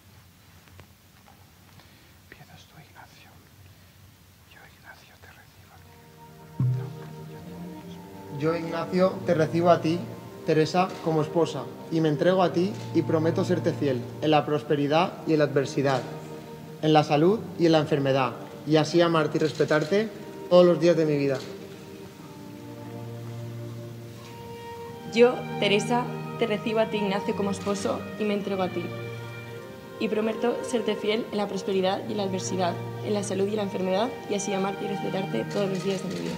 Empiezas tú, Ignacio. Yo, Ignacio, te recibo a ti. Yo, Ignacio, te recibo a ti, Teresa, como esposa, y me entrego a ti y prometo serte fiel en la prosperidad y en la adversidad, en la salud y en la enfermedad, y así amarte y respetarte todos los días de mi vida. Yo, Teresa, te recibo a ti, Ignacio, como esposo y me entrego a ti. Y prometo serte fiel en la prosperidad y en la adversidad, en la salud y en la enfermedad, y así amarte y respetarte todos los días de mi vida.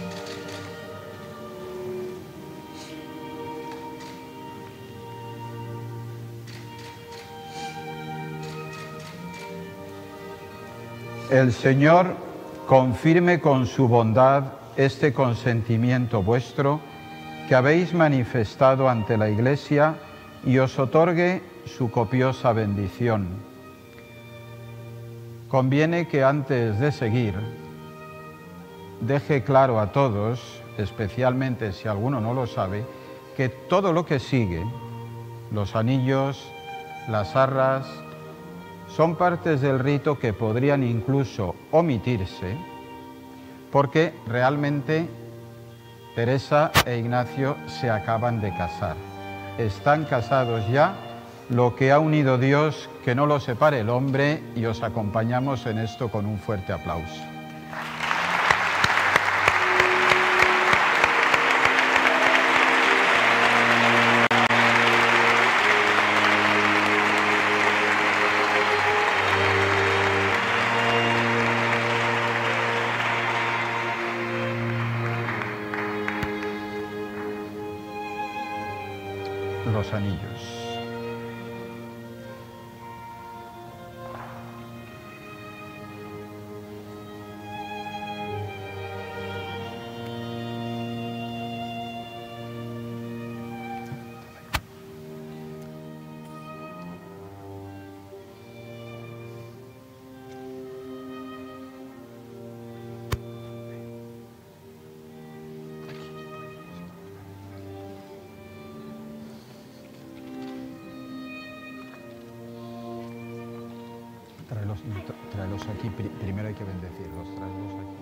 El Señor confirme con su bondad este consentimiento vuestro que habéis manifestado ante la Iglesia y os otorgue su copiosa bendición. Conviene que antes de seguir deje claro a todos, especialmente si alguno no lo sabe, que todo lo que sigue, los anillos, las arras, son partes del rito que podrían incluso omitirse, porque realmente Teresa e Ignacio se acaban de casar. Están casados ya, lo que ha unido Dios, que no lo separe el hombre, y os acompañamos en esto con un fuerte aplauso. Los anillos. Tráelos, tráelos aquí, primero hay que bendecirlos, tráelos aquí.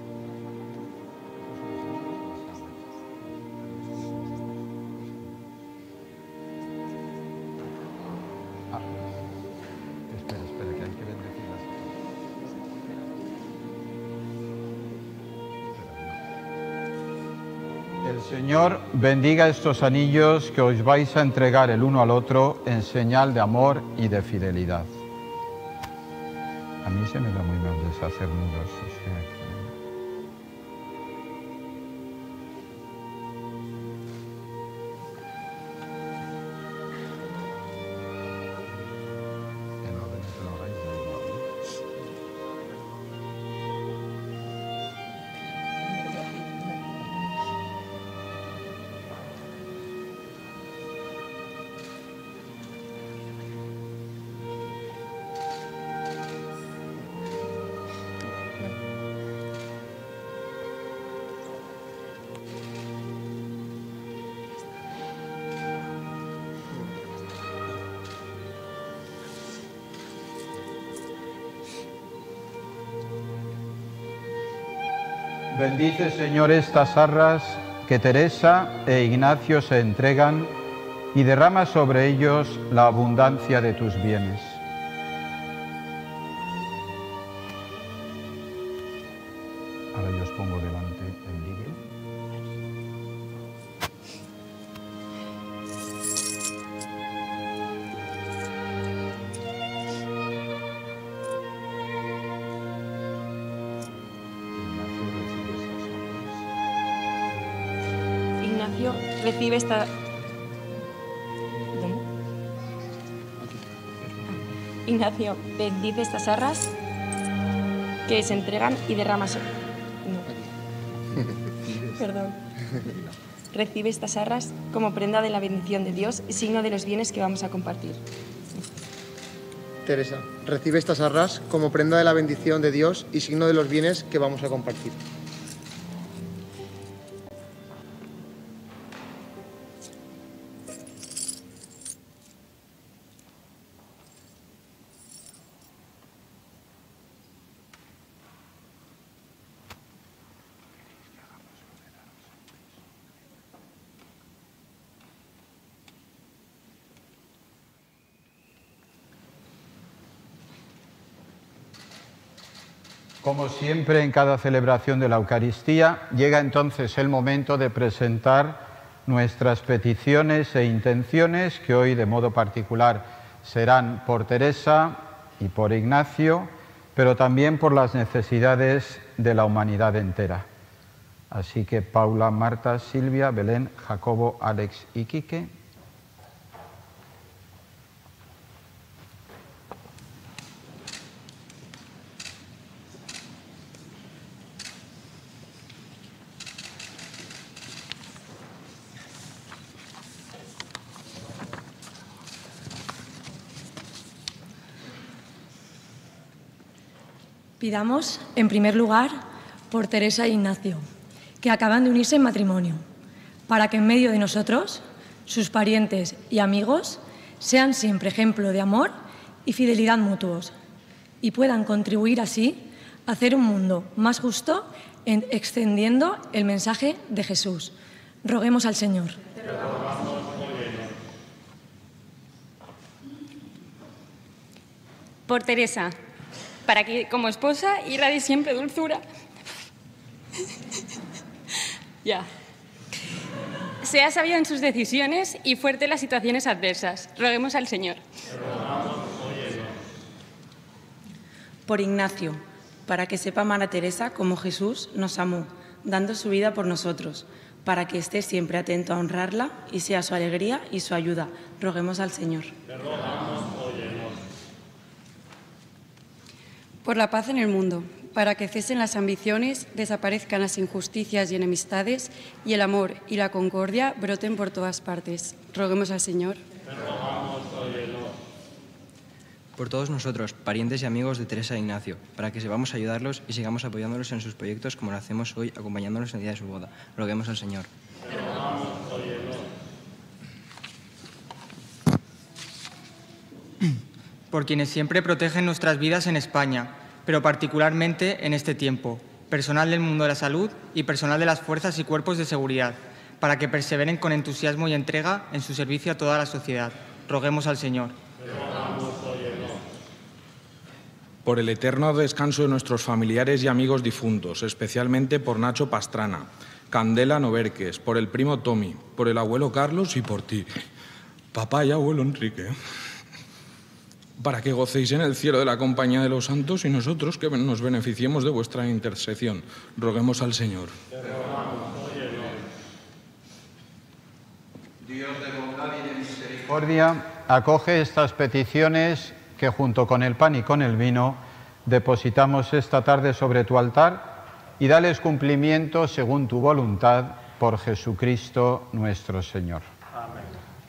Ah, espera, espera, que hay que bendecirlas. El Señor bendiga estos anillos que os vais a entregar el uno al otro en señal de amor y de fidelidad. A mí se me da muy mal deshacer nudos, o sea que... En orden que lo hagáis, da igual. Bendice, Señor, estas arras que Teresa e Ignacio se entregan y derrama sobre ellos la abundancia de tus bienes. Ahora yo os pongo delante el libro. Ignacio, recibe esta... ¿Dónde? Ignacio, bendice estas arras que se entregan y derrama sobre... No. Perdón. Recibe estas arras como prenda de la bendición de Dios y signo de los bienes que vamos a compartir. Teresa, recibe estas arras como prenda de la bendición de Dios y signo de los bienes que vamos a compartir. Como siempre en cada celebración de la Eucaristía, llega entonces el momento de presentar nuestras peticiones e intenciones, que hoy de modo particular serán por Teresa y por Ignacio, pero también por las necesidades de la humanidad entera. Así que Paula, Marta, Silvia, Belén, Jacobo, Alex y Quique. Pidamos, en primer lugar, por Teresa e Ignacio, que acaban de unirse en matrimonio, para que en medio de nosotros, sus parientes y amigos, sean siempre ejemplo de amor y fidelidad mutuos, y puedan contribuir así a hacer un mundo más justo, en, extendiendo el mensaje de Jesús. Roguemos al Señor. Por Teresa, para que como esposa irradie siempre dulzura. Ya. Sea sabia en sus decisiones y fuerte en las situaciones adversas. Roguemos al Señor. Por Ignacio, para que sepa amar a Teresa como Jesús nos amó, dando su vida por nosotros, para que esté siempre atento a honrarla y sea su alegría y su ayuda. Roguemos al Señor. Por la paz en el mundo, para que cesen las ambiciones, desaparezcan las injusticias y enemistades, y el amor y la concordia broten por todas partes. Roguemos al Señor. Por todos nosotros, parientes y amigos de Teresa e Ignacio, para que sepamos ayudarlos y sigamos apoyándolos en sus proyectos como lo hacemos hoy, acompañándolos en el día de su boda. Roguemos al Señor. Por quienes siempre protegen nuestras vidas en España, pero particularmente en este tiempo, personal del mundo de la salud y personal de las fuerzas y cuerpos de seguridad, para que perseveren con entusiasmo y entrega en su servicio a toda la sociedad. Roguemos al Señor. Por el eterno descanso de nuestros familiares y amigos difuntos, especialmente por Nacho Pastrana, Candela Noverques, por el primo Tommy, por el abuelo Carlos y por ti, papá y abuelo Enrique, para que gocéis en el cielo de la compañía de los santos y nosotros que nos beneficiemos de vuestra intercesión. Roguemos al Señor. Dios de bondad y de misericordia, acoge estas peticiones que junto con el pan y con el vino depositamos esta tarde sobre tu altar y dales cumplimiento según tu voluntad por Jesucristo nuestro Señor. Amén.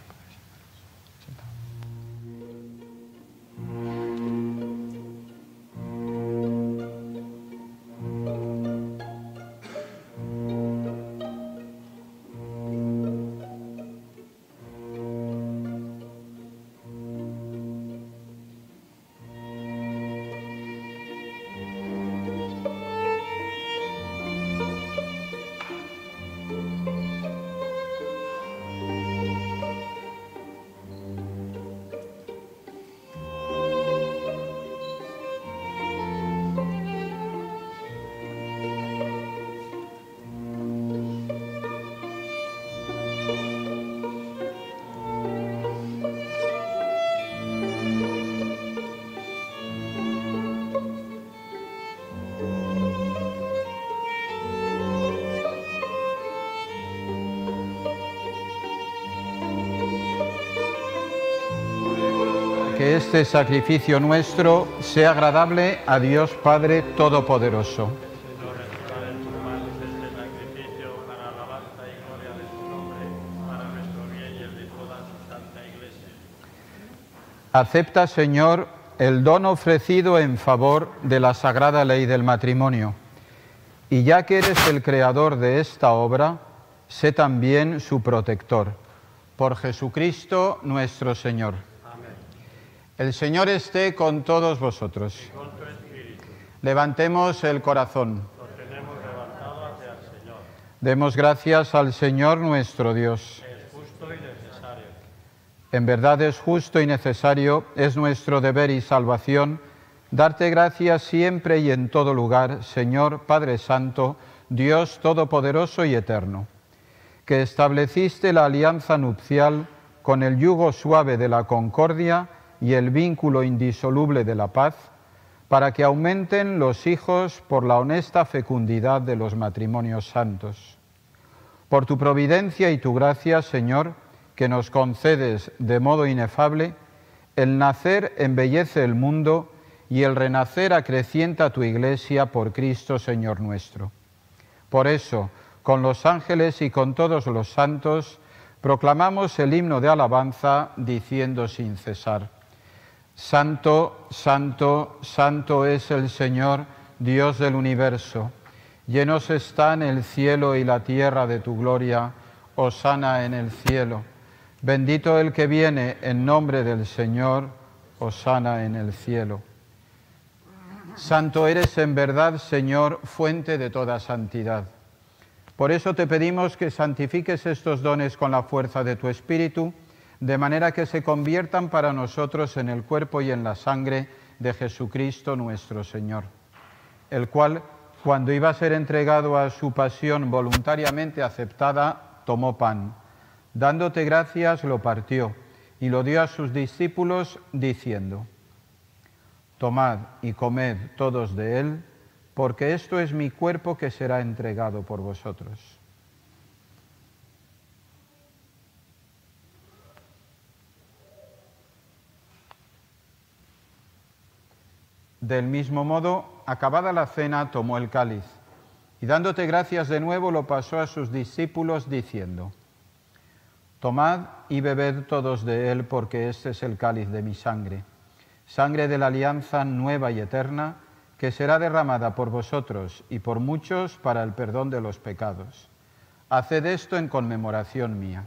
Que este sacrificio nuestro sea agradable a Dios Padre Todopoderoso. Señor, reciba en tus manos este sacrificio para alabanza y gloria de su nombre, para nuestro bien y el de toda su santa Iglesia. Acepta, Señor, el don ofrecido en favor de la sagrada ley del matrimonio. Y ya que eres el creador de esta obra, sé también su protector. Por Jesucristo nuestro Señor. El Señor esté con todos vosotros. Y con tu espíritu. Levantemos el corazón. Lo tenemos levantado hacia el Señor. Demos gracias al Señor nuestro Dios. Es justo y necesario. En verdad es justo y necesario, es nuestro deber y salvación, darte gracias siempre y en todo lugar, Señor Padre Santo, Dios Todopoderoso y Eterno, que estableciste la alianza nupcial con el yugo suave de la concordia y el vínculo indisoluble de la paz, para que aumenten los hijos por la honesta fecundidad de los matrimonios santos. Por tu providencia y tu gracia, Señor, que nos concedes de modo inefable, el nacer embellece el mundo y el renacer acrecienta tu Iglesia por Cristo, Señor nuestro. Por eso, con los ángeles y con todos los santos, proclamamos el himno de alabanza diciendo sin cesar: Santo, santo, santo es el Señor, Dios del universo. Llenos están el cielo y la tierra de tu gloria. Hosana en el cielo. Bendito el que viene en nombre del Señor. Hosana en el cielo. Santo eres en verdad, Señor, fuente de toda santidad. Por eso te pedimos que santifiques estos dones con la fuerza de tu Espíritu, de manera que se conviertan para nosotros en el cuerpo y en la sangre de Jesucristo nuestro Señor, el cual, cuando iba a ser entregado a su pasión voluntariamente aceptada, tomó pan. Dándote gracias, lo partió y lo dio a sus discípulos, diciendo: Tomad y comed todos de él, porque esto es mi cuerpo que será entregado por vosotros. Del mismo modo, acabada la cena, tomó el cáliz, y dándote gracias de nuevo, lo pasó a sus discípulos, diciendo: Tomad y bebed todos de él, porque este es el cáliz de mi sangre, sangre de la alianza nueva y eterna, que será derramada por vosotros y por muchos para el perdón de los pecados. Haced esto en conmemoración mía.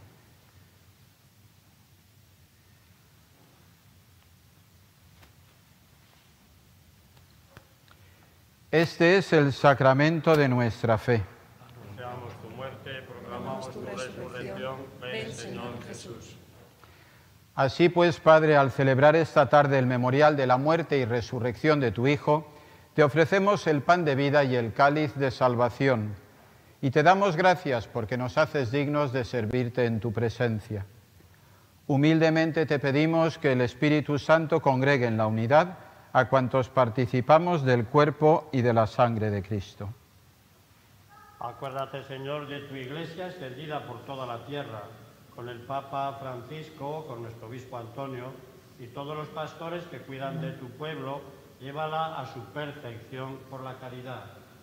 Este es el sacramento de nuestra fe. Anunciamos tu muerte, proclamamos tu resurrección. Ven, Señor Jesús. Así pues, Padre, al celebrar esta tarde el memorial de la muerte y resurrección de tu Hijo, te ofrecemos el pan de vida y el cáliz de salvación, y te damos gracias porque nos haces dignos de servirte en tu presencia. Humildemente te pedimos que el Espíritu Santo congregue en la unidad a cuantos participamos del cuerpo y de la sangre de Cristo. Acuérdate, Señor, de tu Iglesia extendida por toda la tierra, con el Papa Francisco, con nuestro obispo Antonio y todos los pastores que cuidan de tu pueblo. Llévala a su perfección por la caridad.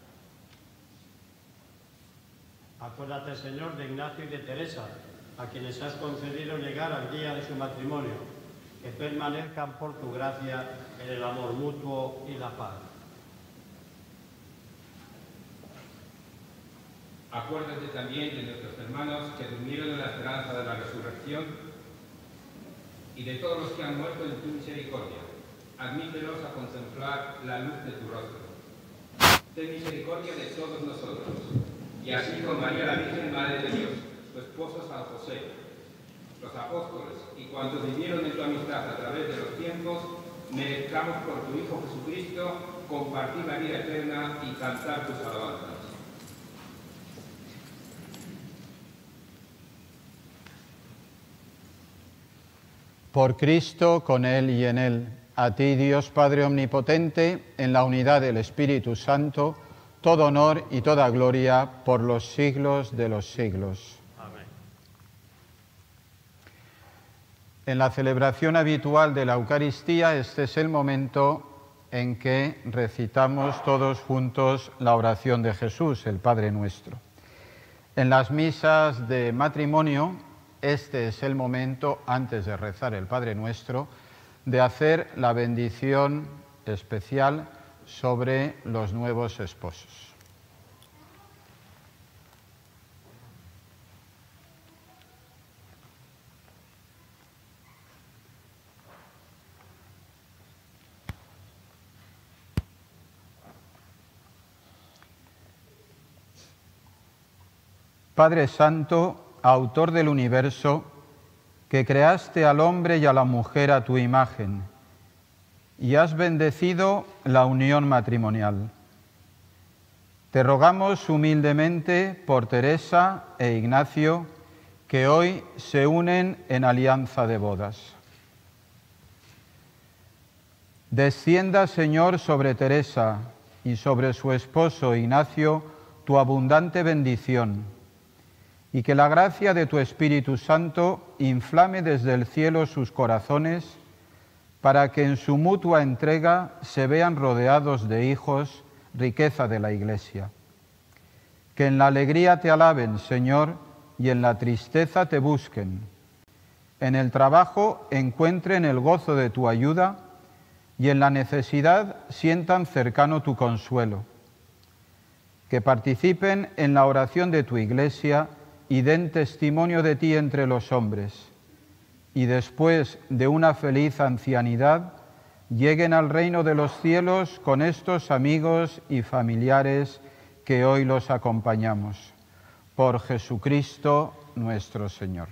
Acuérdate, Señor, de Ignacio y de Teresa, a quienes has concedido llegar al día de su matrimonio, que permanezcan por tu gracia en el amor mutuo y la paz. Acuérdate también de nuestros hermanos que durmieron en la esperanza de la resurrección y de todos los que han muerto en tu misericordia. Admítelos a contemplar la luz de tu rostro. Ten misericordia de todos nosotros, y así con María la Virgen, Madre de Dios, su esposo San José, los apóstoles y cuantos vivieron en tu amistad a través de los tiempos, merezcamos por tu Hijo Jesucristo compartir la vida eterna y cantar tus alabanzas. Por Cristo, con Él y en Él, a ti, Dios Padre Omnipotente, en la unidad del Espíritu Santo, todo honor y toda gloria por los siglos de los siglos. Amén. En la celebración habitual de la Eucaristía, este es el momento en que recitamos todos juntos la oración de Jesús, el Padre Nuestro. En las misas de matrimonio, este es el momento, antes de rezar el Padre Nuestro, de hacer la bendición especial sobre los nuevos esposos. Padre Santo, autor del universo, que creaste al hombre y a la mujer a tu imagen, y has bendecido la unión matrimonial. Te rogamos humildemente por Teresa e Ignacio, que hoy se unen en alianza de bodas. Descienda, Señor, sobre Teresa y sobre su esposo Ignacio tu abundante bendición, y que la gracia de tu Espíritu Santo inflame desde el cielo sus corazones, para que en su mutua entrega se vean rodeados de hijos, riqueza de la Iglesia. Que en la alegría te alaben, Señor, y en la tristeza te busquen. En el trabajo encuentren el gozo de tu ayuda, y en la necesidad sientan cercano tu consuelo. Que participen en la oración de tu Iglesia y den testimonio de ti entre los hombres, y después de una feliz ancianidad, lleguen al reino de los cielos con estos amigos y familiares que hoy los acompañamos. Por Jesucristo nuestro Señor.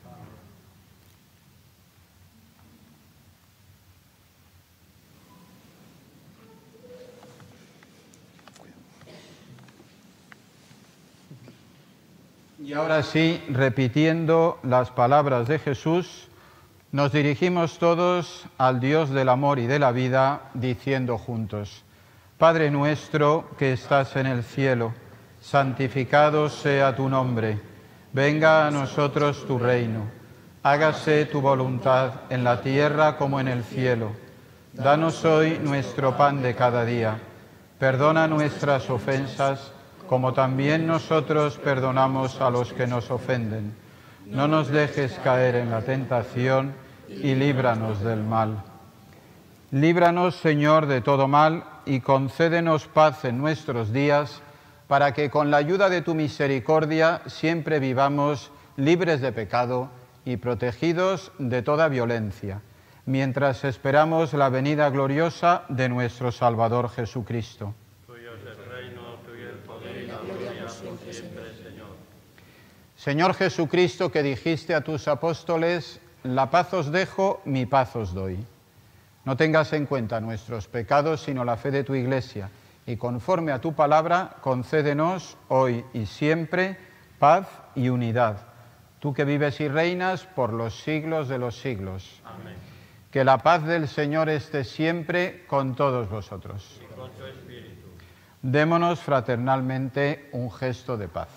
Y ahora sí, repitiendo las palabras de Jesús, nos dirigimos todos al Dios del amor y de la vida, diciendo juntos: Padre nuestro que estás en el cielo, santificado sea tu nombre. Venga a nosotros tu reino. Hágase tu voluntad en la tierra como en el cielo. Danos hoy nuestro pan de cada día. Perdona nuestras ofensas, como también nosotros perdonamos a los que nos ofenden. No nos dejes caer en la tentación y líbranos del mal. Líbranos, Señor, de todo mal y concédenos paz en nuestros días, para que con la ayuda de tu misericordia siempre vivamos libres de pecado y protegidos de toda violencia, mientras esperamos la venida gloriosa de nuestro Salvador Jesucristo. Tuyo es el reino, tuyo el poder y la gloria por siempre, Señor. Señor Jesucristo, que dijiste a tus apóstoles: la paz os dejo, mi paz os doy. No tengas en cuenta nuestros pecados, sino la fe de tu Iglesia, y conforme a tu palabra, concédenos hoy y siempre paz y unidad. Tú que vives y reinas por los siglos de los siglos. Amén. Que la paz del Señor esté siempre con todos vosotros. Y con tu espíritu. Démonos fraternalmente un gesto de paz.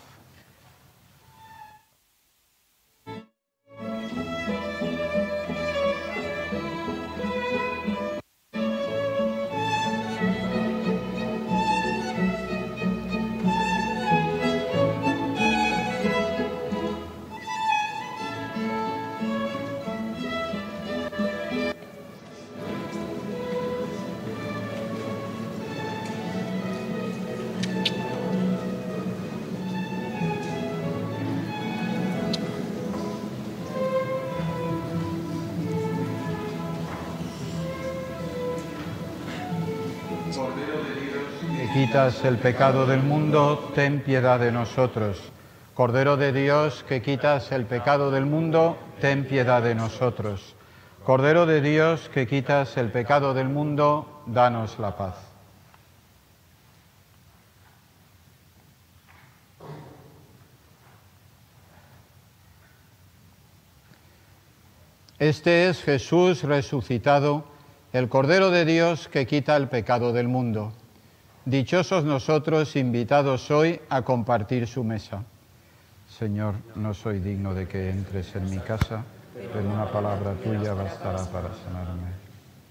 Quitas el pecado del mundo, ten piedad de nosotros. Cordero de Dios, que quitas el pecado del mundo, ten piedad de nosotros. Cordero de Dios, que quitas el pecado del mundo, danos la paz. Este es Jesús resucitado, el Cordero de Dios que quita el pecado del mundo. Dichosos nosotros, invitados hoy a compartir su mesa. Señor, no soy digno de que entres en mi casa, pero una palabra tuya bastará para sanarme.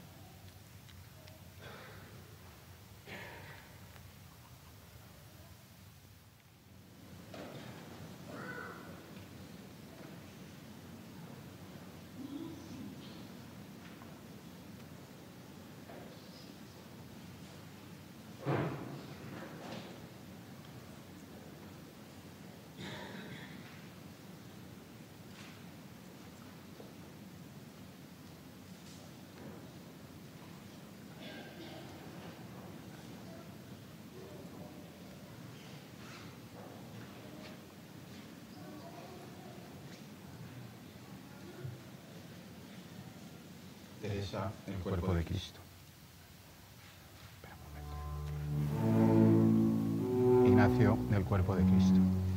Teresa, el cuerpo de Cristo. sacrificio del cuerpo de Cristo.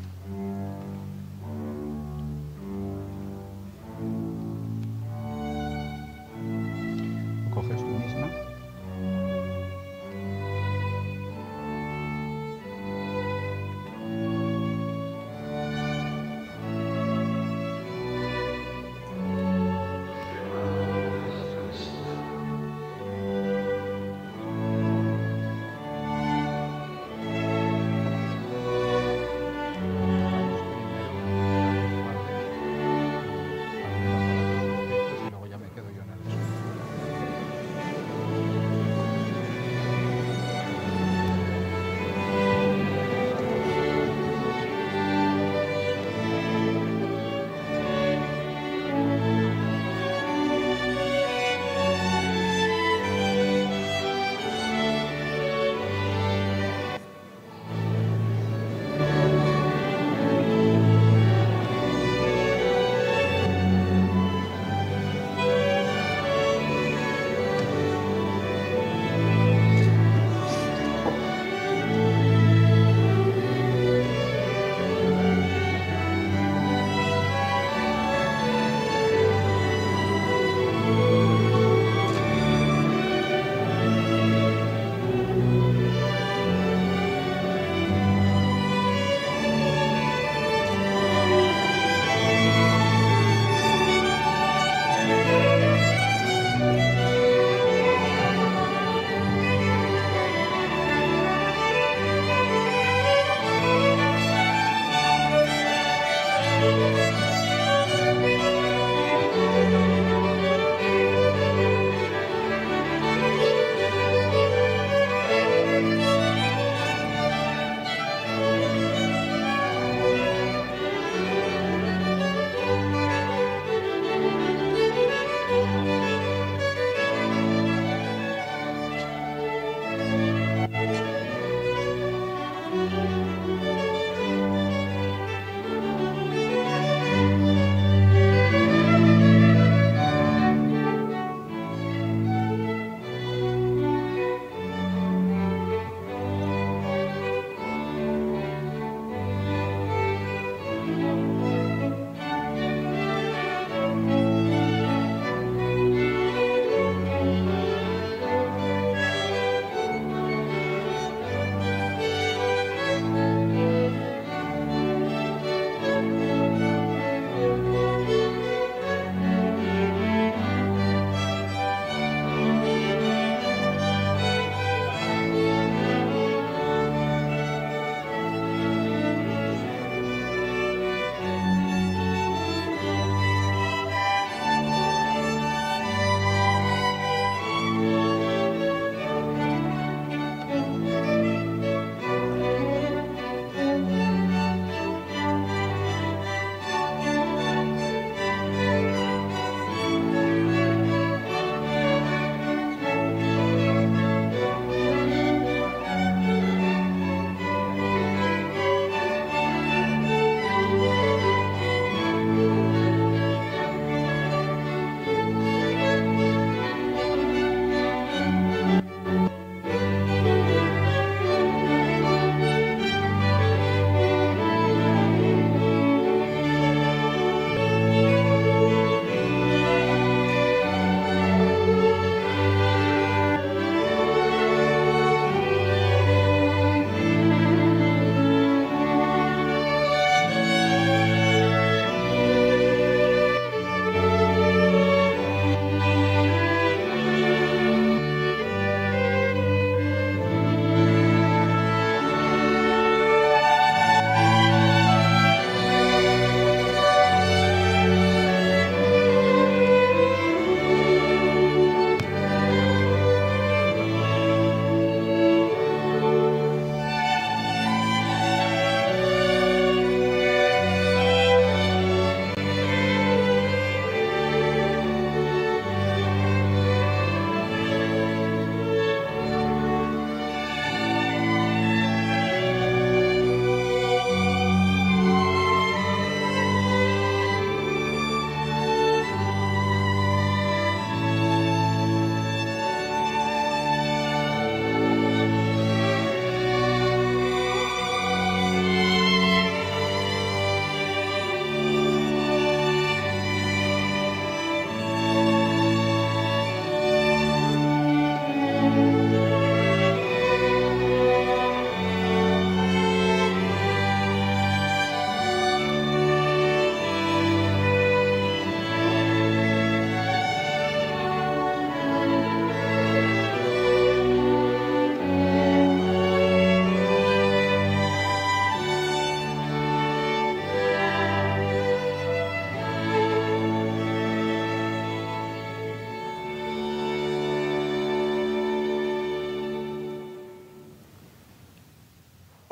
Coges tú misma.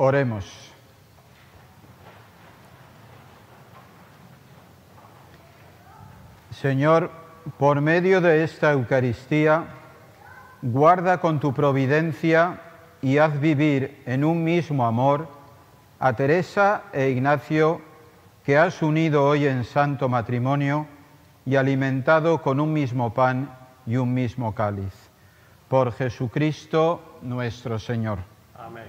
Oremos. Señor, por medio de esta Eucaristía, guarda con tu providencia y haz vivir en un mismo amor a Teresa e Ignacio, que has unido hoy en santo matrimonio y alimentado con un mismo pan y un mismo cáliz. Por Jesucristo nuestro Señor. Amén.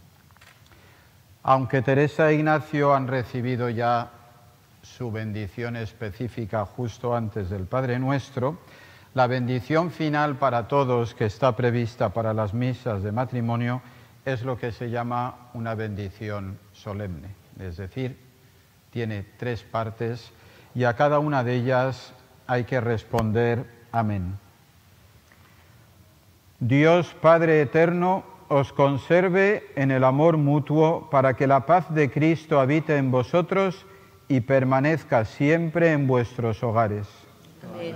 Aunque Teresa e Ignacio han recibido ya su bendición específica justo antes del Padre Nuestro, la bendición final para todos que está prevista para las misas de matrimonio es lo que se llama una bendición solemne, es decir, tiene tres partes y a cada una de ellas hay que responder amén. Dios Padre eterno, os conserve en el amor mutuo para que la paz de Cristo habite en vosotros y permanezca siempre en vuestros hogares. Amén.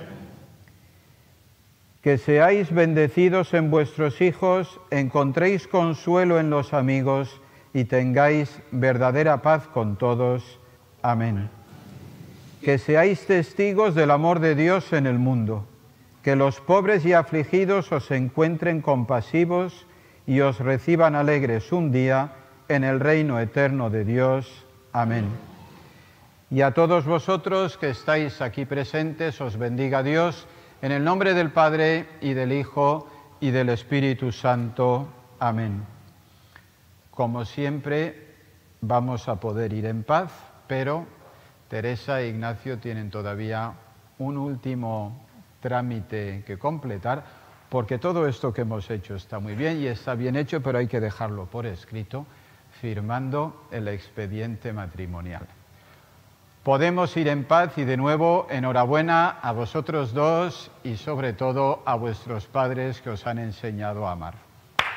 Que seáis bendecidos en vuestros hijos, encontréis consuelo en los amigos y tengáis verdadera paz con todos. Amén. Que seáis testigos del amor de Dios en el mundo, que los pobres y afligidos os encuentren compasivos y os reciban alegres un día en el reino eterno de Dios. Amén. Y a todos vosotros que estáis aquí presentes, os bendiga Dios, en el nombre del Padre, y del Hijo, y del Espíritu Santo. Amén. Como siempre, vamos a poder ir en paz, pero Teresa e Ignacio tienen todavía un último trámite que completar, porque todo esto que hemos hecho está muy bien y está bien hecho, pero hay que dejarlo por escrito, firmando el expediente matrimonial. Podemos ir en paz y de nuevo enhorabuena a vosotros dos y sobre todo a vuestros padres que os han enseñado a amar.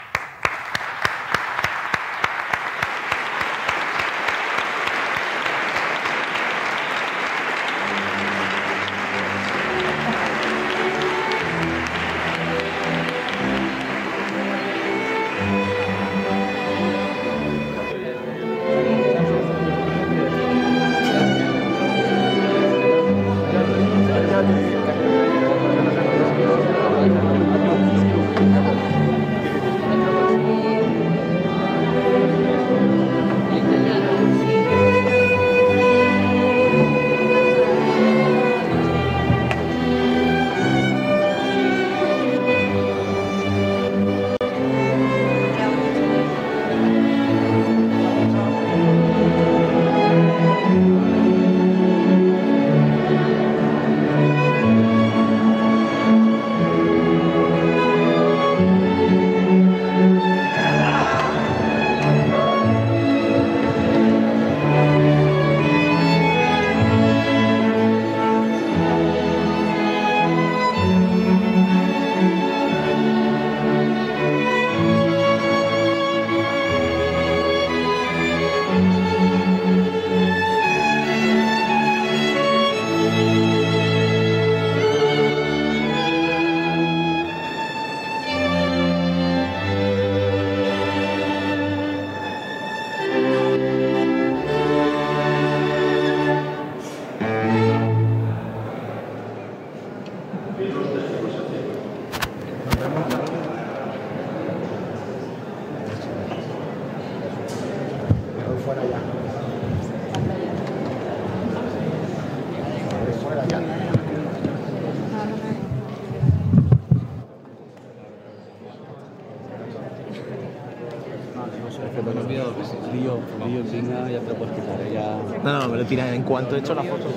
No, no, me lo tiran en cuanto he hecho la foto.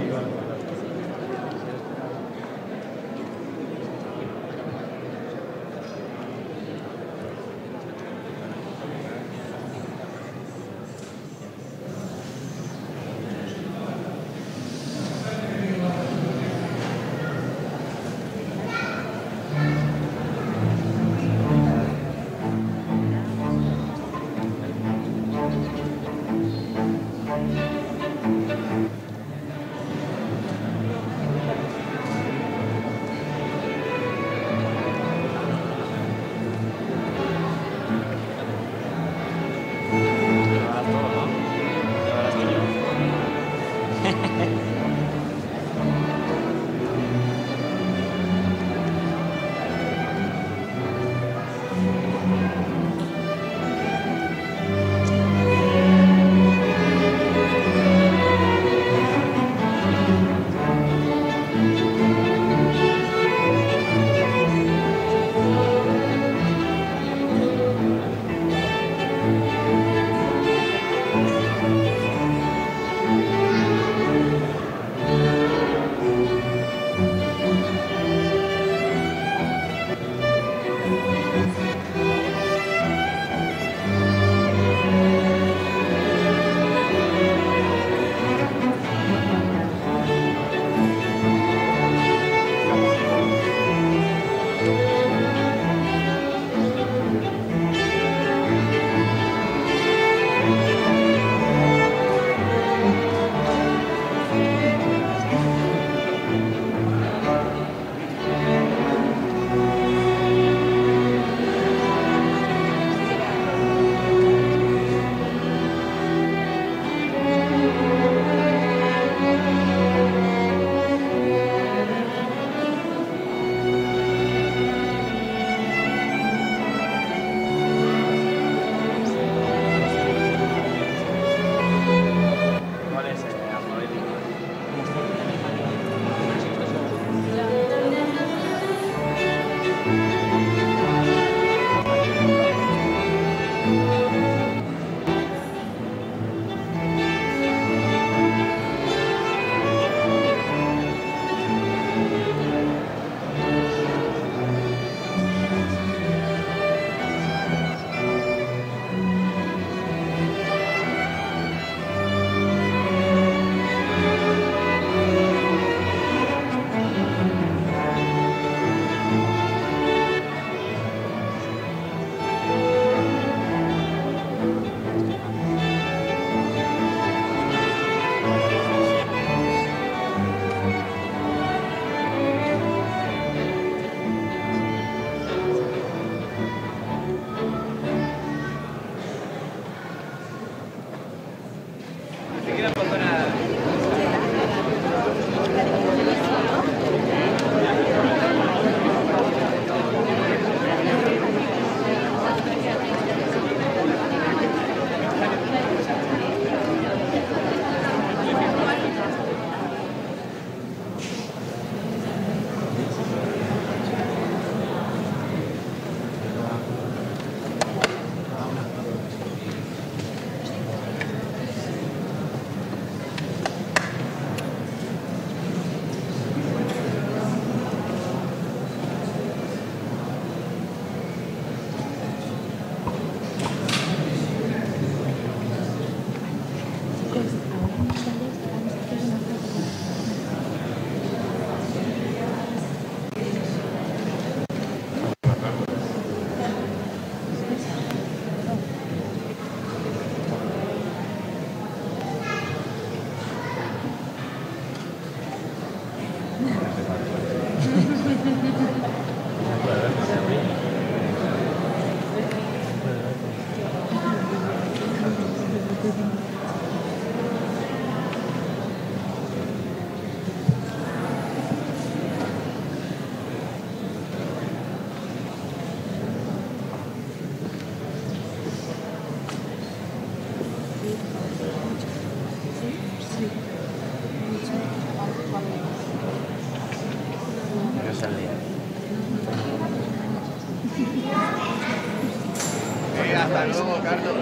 Hasta luego, Carlos.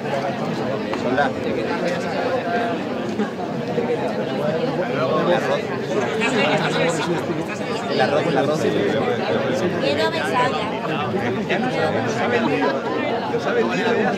Hola. El arroz, el arroz. Quiero besarla. Ya no sabemos, se ha vendido. Los ha vendido ya.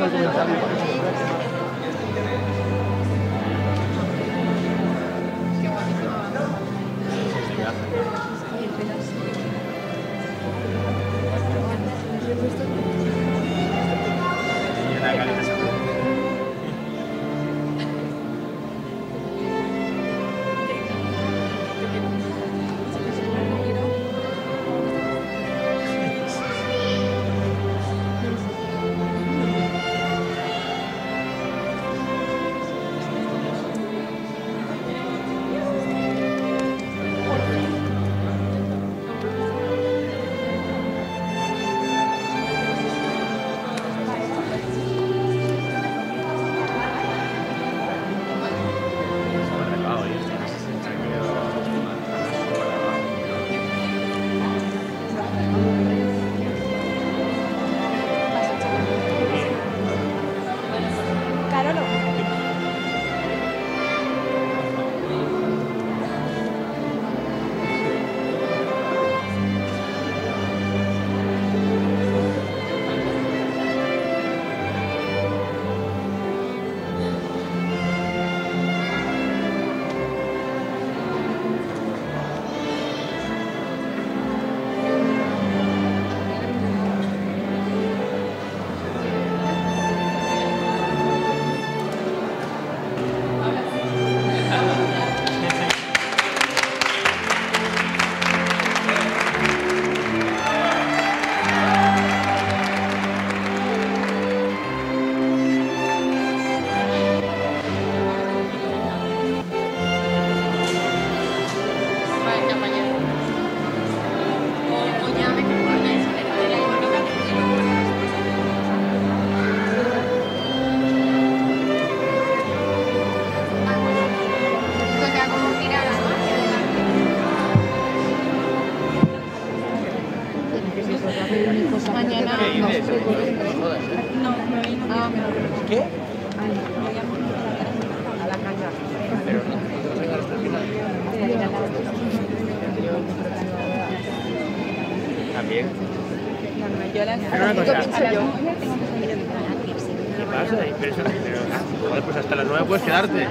Bien. Yo las Pero una cosa. pincho yo. ¿Qué pasa? Pero eso, pero, joder, pues hasta las nueve puedes quedarte.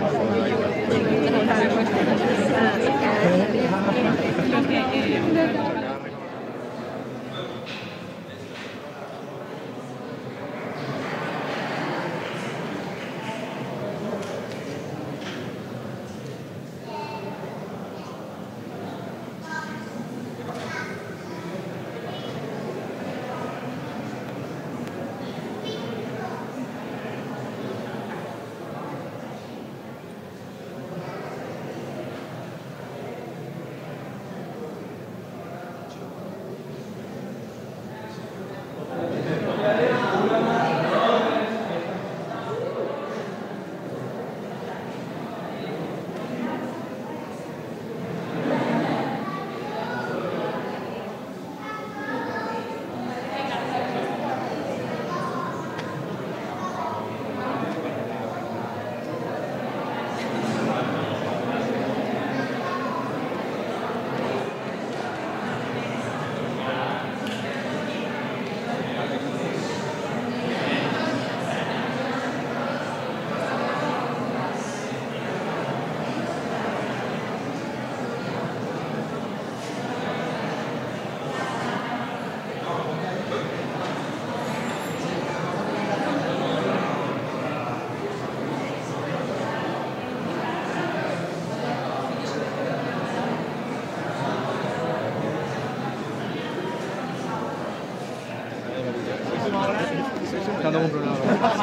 Dando un problema.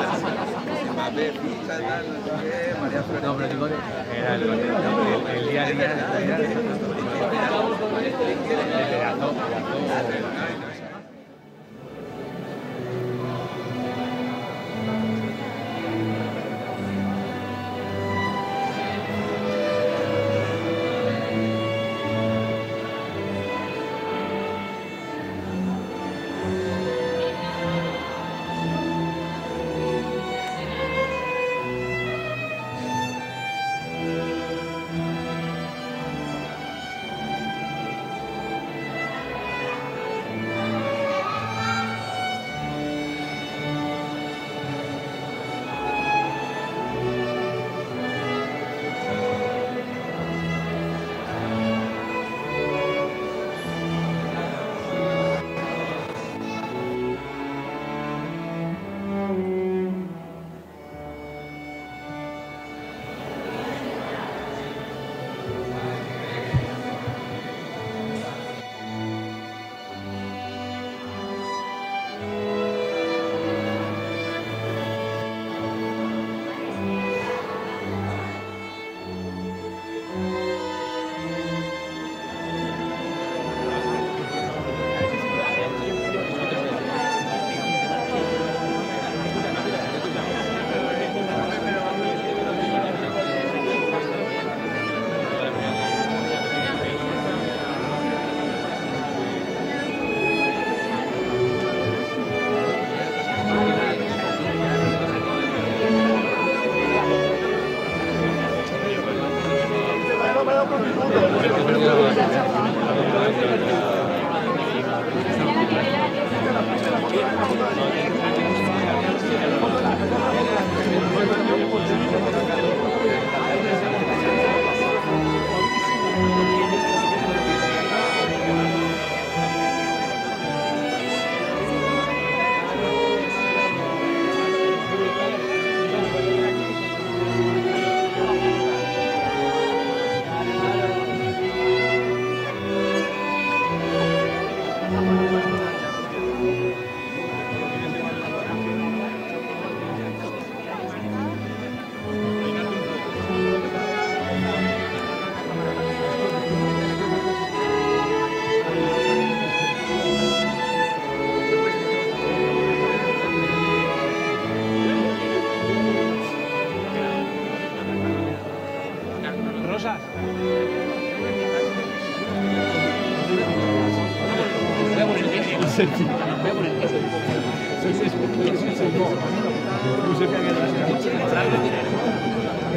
No, pero digo, era el, el, el día a día.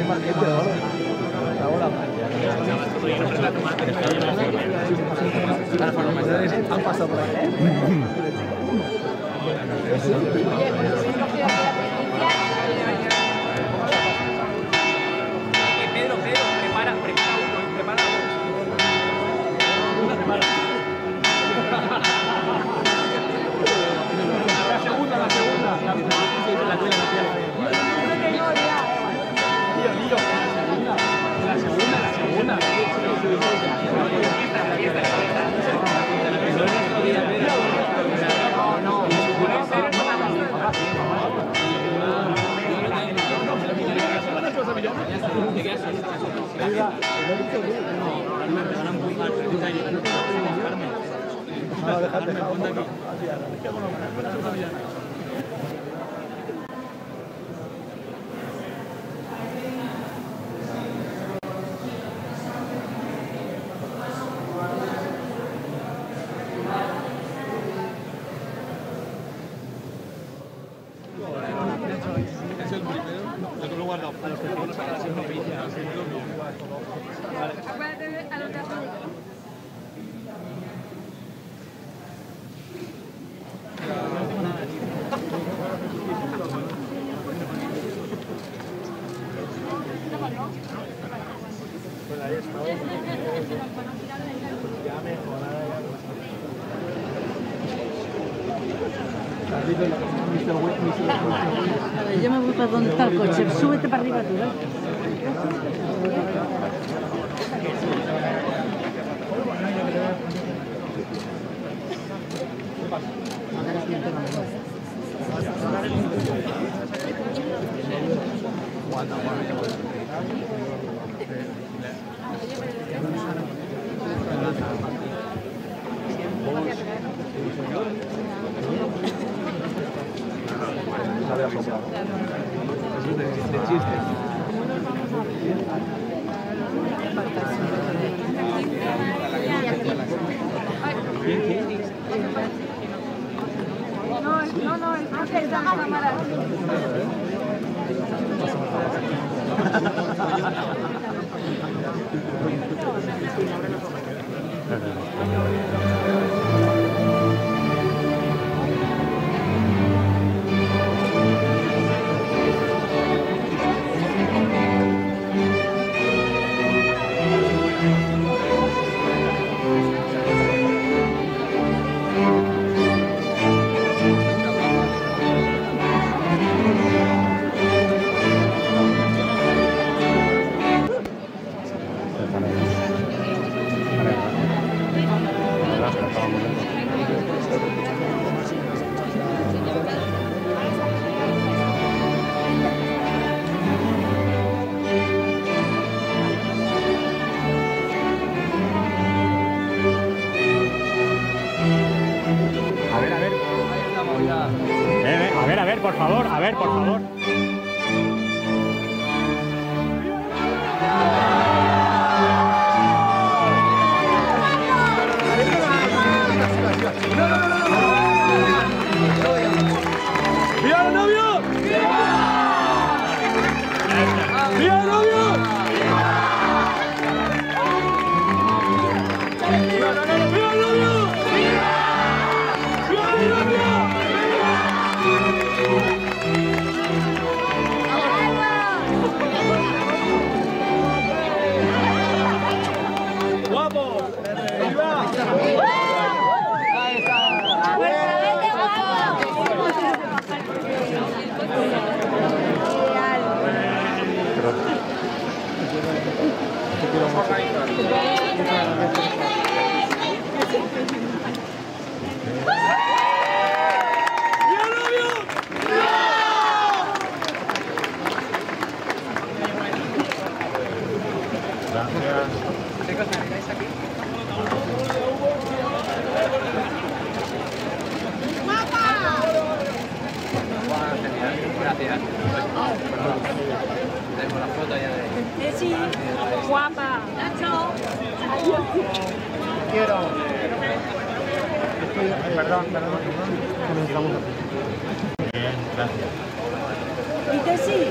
La Han pasado por aquí. Pedro, Pedro, prepara, prepara uno, prepara La segunda, la segunda. La segunda, la segunda. La segunda. No, déjate, déjate. Es el primero, lo que lo he guardado. A los que no sacan así una pilla. A ver, yo me voy para donde está el coche. Súbete para arriba tú, ¿eh? De chiste. No, no, no, es que está la cámara. A ver, a ver, por favor, a ver, por favor. ¡Viva el novio! ¡Viva! ¡Viva el novio! ¡Viva el novio! ¡Viva el novio! ¡Guapo! ¡Viva! Ahí está. Chicos, ¿me miráis aquí? Gracias. Tenemos la foto ya de... Sí, guapa. Nacho. Quiero. Perdón, perdón, perdón. Bien, gracias. ¿Y que sí?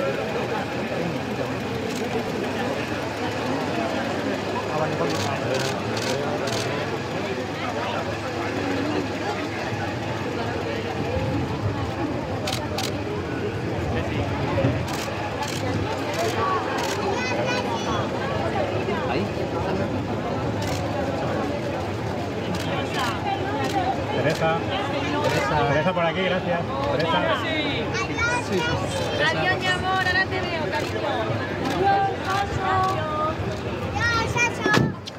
Teresa. Teresa por aquí, gracias. Teresa. Sí. Adiós, mi amor, ahora te veo, cariño. Adiós, Saso. Adiós, Saso.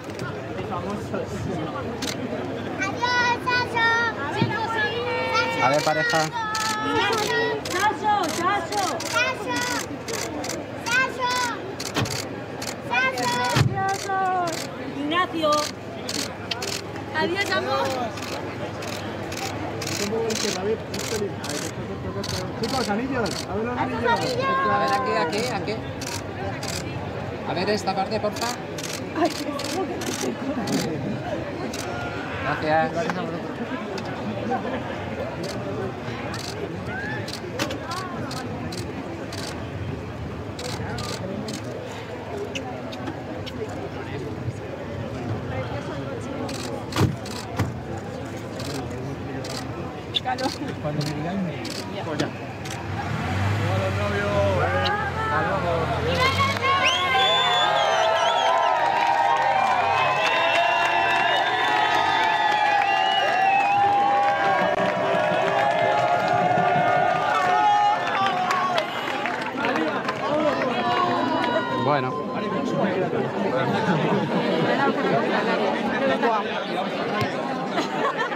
Adiós, Saso. A ver, pareja. Saso, Saso. Saso. Saso. Saso. Ignacio. Adiós, amor. Chicos, anillos. A ver los anillos. A ver, aquí, aquí, aquí. A ver esta parte, porfa. Ay, Gracias. Gracias a vosotros. Cuando me digáis, me digáis. Pues ya. Hola, novio. Hasta luego. Bueno.